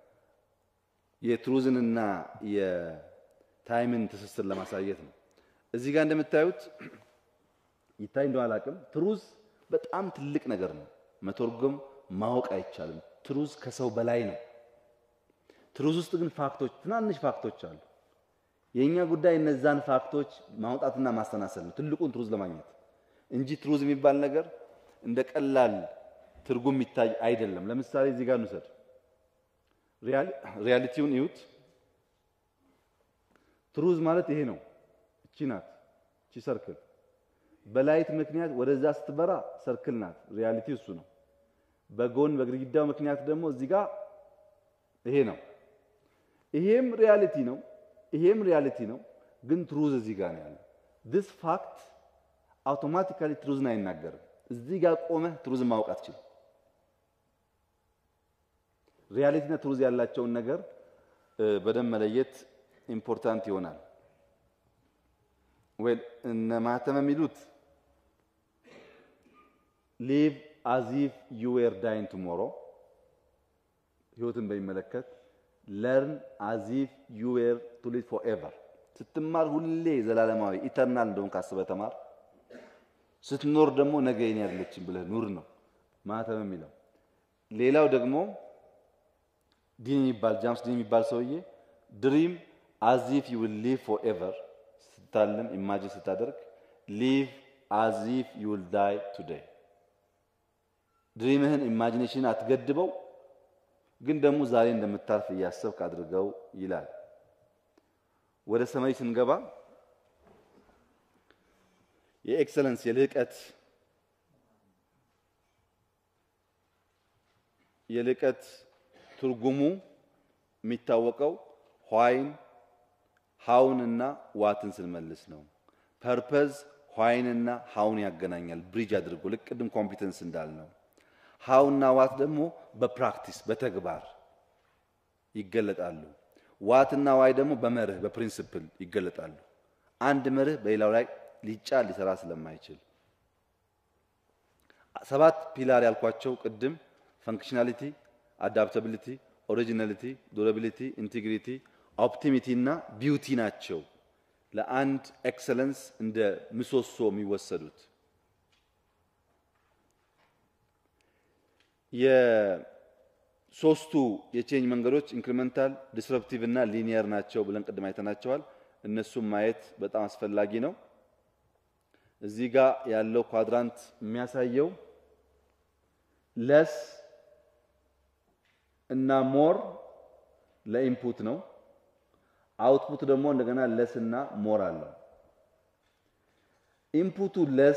[SPEAKER 1] የትሩዝንና የታይምን ትስስር ለማሳየት ነው እዚህ ጋር እንደምታዩት ይታይ እንደው አላቅም ትሩዝ በጣም ትልቅ ነገር ነው መተርጎም ማወቅ አይቻልም ትሩዝ ከሰው በላይ ነው ትሩዝ ውስጥ ግን ፋክቶች ትናንሽ ፋክቶች አሉ የኛ ጉዳይ እነዛን ፋክቶች ማውጣትና ማስተናሰል ነው ትልቁን ትሩዝ ለማግኘት እንጂ ትሩዝ የሚባል ነገር እንደ ቀላል ትርጉም ይታይ አይደለም ለምሳሌ እዚህ ጋር እንሰድ ሪያል ሪያሊቲውን ይዩት ትሩዝ ማለት ይሄ ነው እቺ ናት እቺ ሰርክል በላይት ምክንያት ወደዛ ስትበራ ሰርክል ናት ሪያሊቲ እሱ ነው በጎን በግድግዳው ምክንያት ደግሞ እዚህ ጋር ይሄ ነው ይሄም ሪያሊቲ ነው ይሄም ሪያሊቲ ነው ግን ትሩዝ እዚህ ጋር ነው ያለው this fact automatically ትሩዝን አይናገርም እዚህ ጋር ቆመ ትሩዝን ማወቅ አትችልም ሪያሊቲና ትሩዝ ያላቸውን ነገር በደም መለየት ኢምፖርታንት ይሆናል ወይ እነ ማተም የሚሉት live as if you were dying tomorrow ህይወትን በሚመለከት learn as if you were to live forever ስትማር ሁሌ ዘላለማዊ ኢተርናል እንደሆን ካስበህ ተማር ስትኖር ደግሞ ነገ የኔ አይደለችም ብለህ ኑር ነው ማተም የሚለው ሌላው ደግሞ ዲን የሚባል ጃምስ ዲን የሚባል ሰውዬ dream as if you will live forever ስታለም imagine ስታደርግ live as if you will die today dreamህን imagination አትገድበው ግን ደግሞ ዛሬ እንደምታርፍ ያሰብክ አድርገው ይላል ወደ ሰማይ ስንገባ የኤክሰለንስ የልቀት የልቀት ትርጉሙ የሚታወቀው whyን howን እና whatን ስንመልስ ነው purpose whyን እና howን ያገናኛል ብሪጅ አድርጎ ለቅድም ኮምፒተንስ እንዳልነው how እና what ደግሞ በፕራክቲስ በተግባር ይገለጣሉ what እና why ደግሞ በመርህ በፕሪንሲፕል ይገለጣሉ አንድ መርህ በሌላው ላይ ሊጫል ሊሰራ ስለማይችል ሰባት ፒላር ያልኳቸው ቅድም ፈንክሽናሊቲ አዳፕታቢሊቲ ኦሪጂናሊቲ ዱራቢሊቲ ኢንቴግሪቲ ኦፕቲሚቲ እና ቢዩቲ ናቸው ለአንድ ኤክሰለንስ እንደ ምሰሶ የሚወሰዱት የሶስቱ የቼንጅ መንገዶች ኢንክሪመንታል ዲስረፕቲቭ እና ሊኒየር ናቸው ብለን ቅድም አይተናቸዋል እነሱም ማየት በጣም አስፈላጊ ነው እዚህ ጋር ያለው ኳድራንት የሚያሳየው less እና more ለኢንፑት ነው አውትፑት ደግሞ እንደገና less እና more አለው ኢንፑቱ less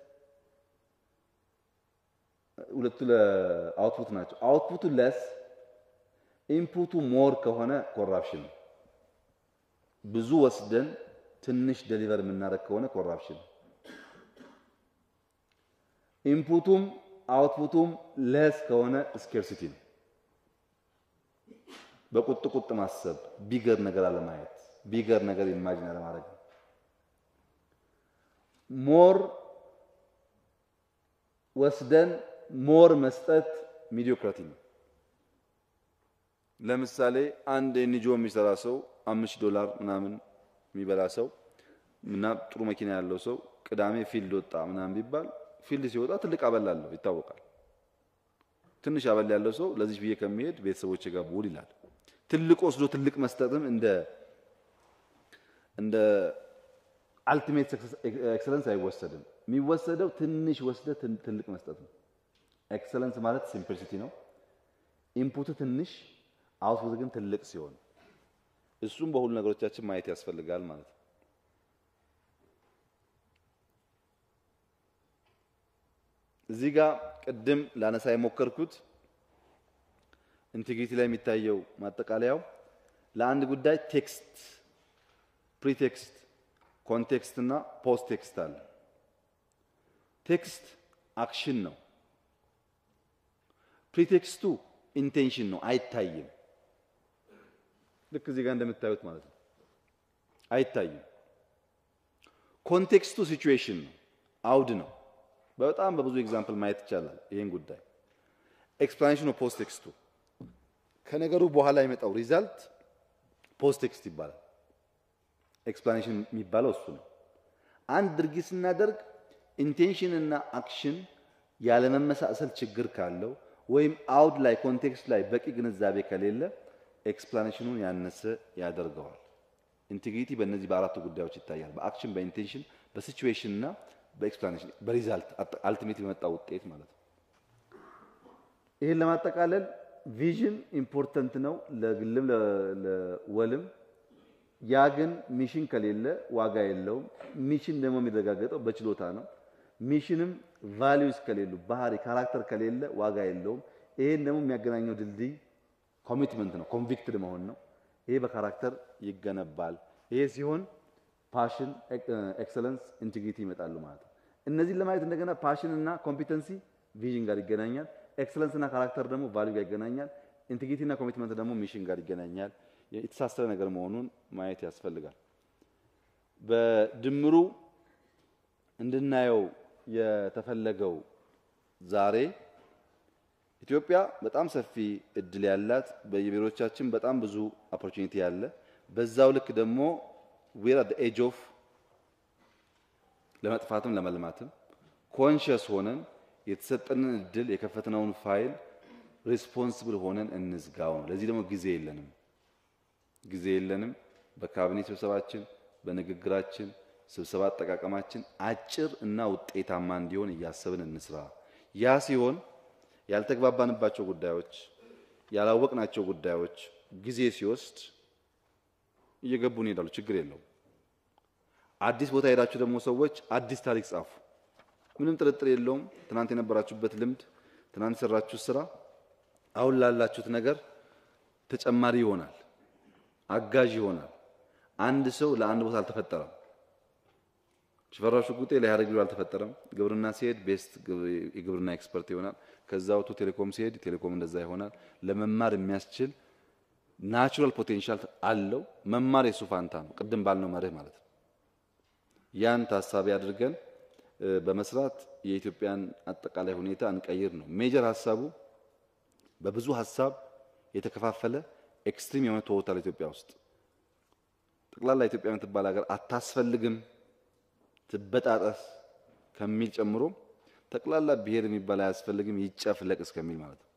[SPEAKER 1] ሁለቱ ለአውትፑት ናቸው አውትፑቱ less ኢንፑቱ more ከሆነ ኮራፕሽን ብዙ ወስደን ትንሽ ዴሊቨር የምናደርግ ከሆነ ኮራፕሽን ኢንፑቱም አውትፑቱም less ከሆነ ስኬርሲቲ ነው በቁጥ ቁጥ ማሰብ ቢገር ነገር አለ ማየት ቢገር ነገር ኢማጂን አለ ማድረግ ሞር ወስደን ሞር መስጠት ሚዲዮክራቲ ነው ለምሳሌ አንድ ኤንጂኦ የሚሰራ ሰው አምስት ዶላር ምናምን የሚበላ ሰው እና ጥሩ መኪና ያለው ሰው ቅዳሜ ፊልድ ወጣ ምናምን ቢባል ፊልድ ሲወጣ ትልቅ አበላለው ይታወቃል ትንሽ አበል ያለው ሰው ለዚህ ብዬ ከመሄድ ቤተሰቦች ጋር ቡል ይላል ትልቅ ወስዶ ትልቅ መስጠትም እንደ እንደ አልቲሜት ኤክሰለንስ አይወሰድም የሚወሰደው ትንሽ ወስደ ትልቅ መስጠት ነው ኤክሰለንስ ማለት ሲምፕሊሲቲ ነው ኢንፑት ትንሽ አውትፑት ግን ትልቅ ሲሆን እሱም በሁሉ ነገሮቻችን ማየት ያስፈልጋል ማለት ነው እዚህ ጋር ቅድም ላነሳ የሞከርኩት ኢንቴግሪቲ ላይ የሚታየው ማጠቃለያው ለአንድ ጉዳይ ቴክስት ፕሪቴክስት ኮንቴክስት እና ፖስት ቴክስት አለ ቴክስት አክሽን ነው ፕሪቴክስቱ ኢንቴንሽን ነው አይታይም ልክ እዚህ ጋር እንደምታዩት ማለት ነው አይታይም ኮንቴክስቱ ሲቹዌሽን ነው አውድ ነው በጣም በብዙ ኤግዛምፕል ማየት ይቻላል ይሄን ጉዳይ ኤክስፕላኔሽን ኦፍ ፖስት ቴክስቱ ከነገሩ በኋላ የሚመጣው ሪዛልት ፖስት ቴክስት ይባላል ኤክስፕላኔሽን የሚባለው እሱ ነው አንድ ድርጊት ስናደርግ ኢንቴንሽን እና አክሽን ያለ መመሳሰል ችግር ካለው ወይም አውድ ላይ ኮንቴክስት ላይ በቂ ግንዛቤ ከሌለ ኤክስፕላኔሽኑን ያነሰ ያደርገዋል ኢንቴግሪቲ በእነዚህ በአራቱ ጉዳዮች ይታያል በአክሽን በኢንቴንሽን በሲቹዌሽን እና በኤክስፕላኔሽን በሪዛልት አልቲሜት የመጣው ውጤት ማለት ነው ይሄን ለማጠቃለል ቪዥን ኢምፖርታንት ነው ለግልም ለወልም ያ ግን ሚሽን ከሌለ ዋጋ የለውም ሚሽን ደግሞ የሚረጋገጠው በችሎታ ነው ሚሽንም ቫልዩስ ከሌሉ ባህሪ ካራክተር ከሌለ ዋጋ የለውም ይሄን ደግሞ የሚያገናኘው ድልድይ ኮሚትመንት ነው ኮንቪክትድ መሆን ነው ይሄ በካራክተር ይገነባል ይሄ ሲሆን ፓሽን ኤክሰለንስ ኢንቴግሪቲ ይመጣሉ ማለት ነው እነዚህ ለማየት እንደገና ፓሽን እና ኮምፒተንሲ ቪዥን ጋር ይገናኛል ኤክሰለንስ እና ካራክተር ደግሞ ቫልዩ ጋር ይገናኛል ኢንቴግሪቲ እና ኮሚትመንት ደግሞ ሚሽን ጋር ይገናኛል የተሳሰረ ነገር መሆኑን ማየት ያስፈልጋል በድምሩ እንድናየው የተፈለገው ዛሬ ኢትዮጵያ በጣም ሰፊ እድል ያላት በየቢሮቻችን በጣም ብዙ ኦፖርቹኒቲ ያለ በዛው ልክ ደግሞ we are at the edge of ለመጥፋትም ለመልማትም ኮንሺየስ ሆነን የተሰጠንን እድል የከፈትነውን ፋይል ሪስፖንሲብል ሆነን እንዝጋው ነው። ለዚህ ደግሞ ጊዜ የለንም ጊዜ የለንም። በካቢኔ ስብሰባችን በንግግራችን ስብሰባ አጠቃቀማችን አጭር እና ውጤታማ እንዲሆን እያሰብን እንስራ። ያ ሲሆን ያልተግባባንባቸው ጉዳዮች ያላወቅናቸው ጉዳዮች ጊዜ ሲወስድ እየገቡን ይሄዳሉ። ችግር የለውም። አዲስ ቦታ ሄዳችሁ ደግሞ ሰዎች አዲስ ታሪክ ጻፉ። ምንም ጥርጥር የለውም። ትናንት የነበራችሁበት ልምድ ትናንት ሰራችሁት ስራ አሁን ላላችሁት ነገር ተጨማሪ ይሆናል፣ አጋዥ ይሆናል። አንድ ሰው ለአንድ ቦታ አልተፈጠረም። ሽፈራው ሽጉጤ ለያረግ ይሉ አልተፈጠረም። ግብርና ሲሄድ ቤስት የግብርና ኤክስፐርት ይሆናል። ከዛው ቱ ቴሌኮም ሲሄድ ቴሌኮም እንደዛ ይሆናል። ለመማር የሚያስችል ናቹራል ፖቴንሻል አለው። መማር የሱ ፋንታ ነው። ቅድም ባልነው መርህ ማለት ነው። ያን ታሳቢ አድርገን በመስራት የኢትዮጵያን አጠቃላይ ሁኔታ እንቀይር ነው ሜጀር ሐሳቡ። በብዙ ሐሳብ የተከፋፈለ ኤክስትሪም የሆነ ቶታል ኢትዮጵያ ውስጥ ጠቅላላ ኢትዮጵያ የምትባል ሀገር አታስፈልግም ትበጣጣስ ከሚል ጨምሮ ጠቅላላ ብሔር የሚባል አያስፈልግም ይጨፍለቅ እስከሚል ማለት ነው።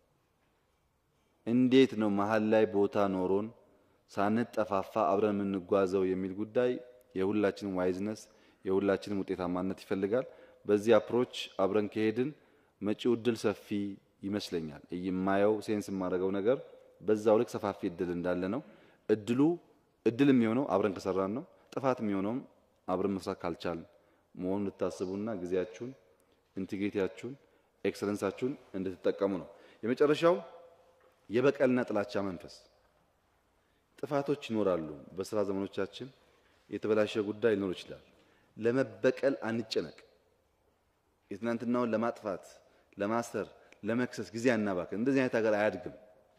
[SPEAKER 1] እንዴት ነው መሃል ላይ ቦታ ኖሮን ሳንጠፋፋ አብረን የምንጓዘው የሚል ጉዳይ የሁላችንም ዋይዝነስ የሁላችንም ውጤታማነት ይፈልጋል። በዚህ አፕሮች አብረን ከሄድን መጪው እድል ሰፊ ይመስለኛል። እየማየው ሴንስ የማደርገው ነገር በዛው ልክ ሰፋፊ እድል እንዳለ ነው። እድሉ እድል የሚሆነው አብረን ከሰራን ነው። ጥፋት የሚሆነው አብረን መስራት ካልቻልን መሆኑን ልታስቡና ጊዜያችሁን ኢንቲግሪቲያችሁን ኤክሰለንሳችሁን እንድትጠቀሙ ነው። የመጨረሻው የበቀልና ጥላቻ መንፈስ። ጥፋቶች ይኖራሉ። በስራ ዘመኖቻችን የተበላሸ ጉዳይ ሊኖር ይችላል። ለመበቀል አንጨነቅ። የትናንትናውን ለማጥፋት ለማሰር ለመክሰስ ጊዜ አናባክን። እንደዚህ አይነት ሀገር አያድግም።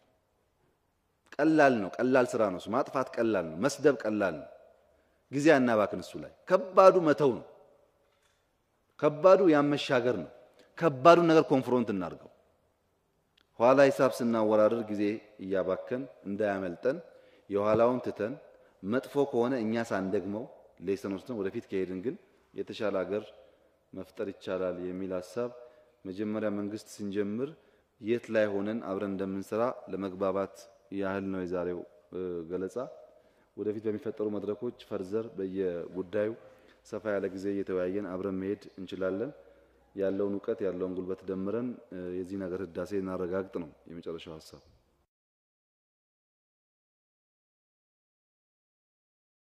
[SPEAKER 1] ቀላል ነው። ቀላል ስራ ነው። ማጥፋት ቀላል ነው። መስደብ ቀላል ነው። ጊዜ አናባክን። እሱ ላይ ከባዱ መተው ነው። ከባዱ ያመሻገር ነው። ከባዱ ነገር ኮንፍሮንት እናርገው። ኋላ ሂሳብ ስናወራርድ ጊዜ እያባከን እንዳያመልጠን የኋላውን ትተን መጥፎ ከሆነ እኛ ሳንደግመው ሌሰን ወስደን ወደፊት ከሄድን ግን የተሻለ ሀገር መፍጠር ይቻላል የሚል ሐሳብ መጀመሪያ መንግስት ስንጀምር የት ላይ ሆነን አብረን እንደምንሰራ ለመግባባት ያህል ነው የዛሬው ገለጻ። ወደፊት በሚፈጠሩ መድረኮች ፈርዘር በየጉዳዩ ሰፋ ያለ ጊዜ እየተወያየን አብረን መሄድ እንችላለን። ያለውን ዕውቀት ያለውን ጉልበት ደምረን የዚህ ነገር ህዳሴ እናረጋግጥ ነው የመጨረሻው ሐሳብ።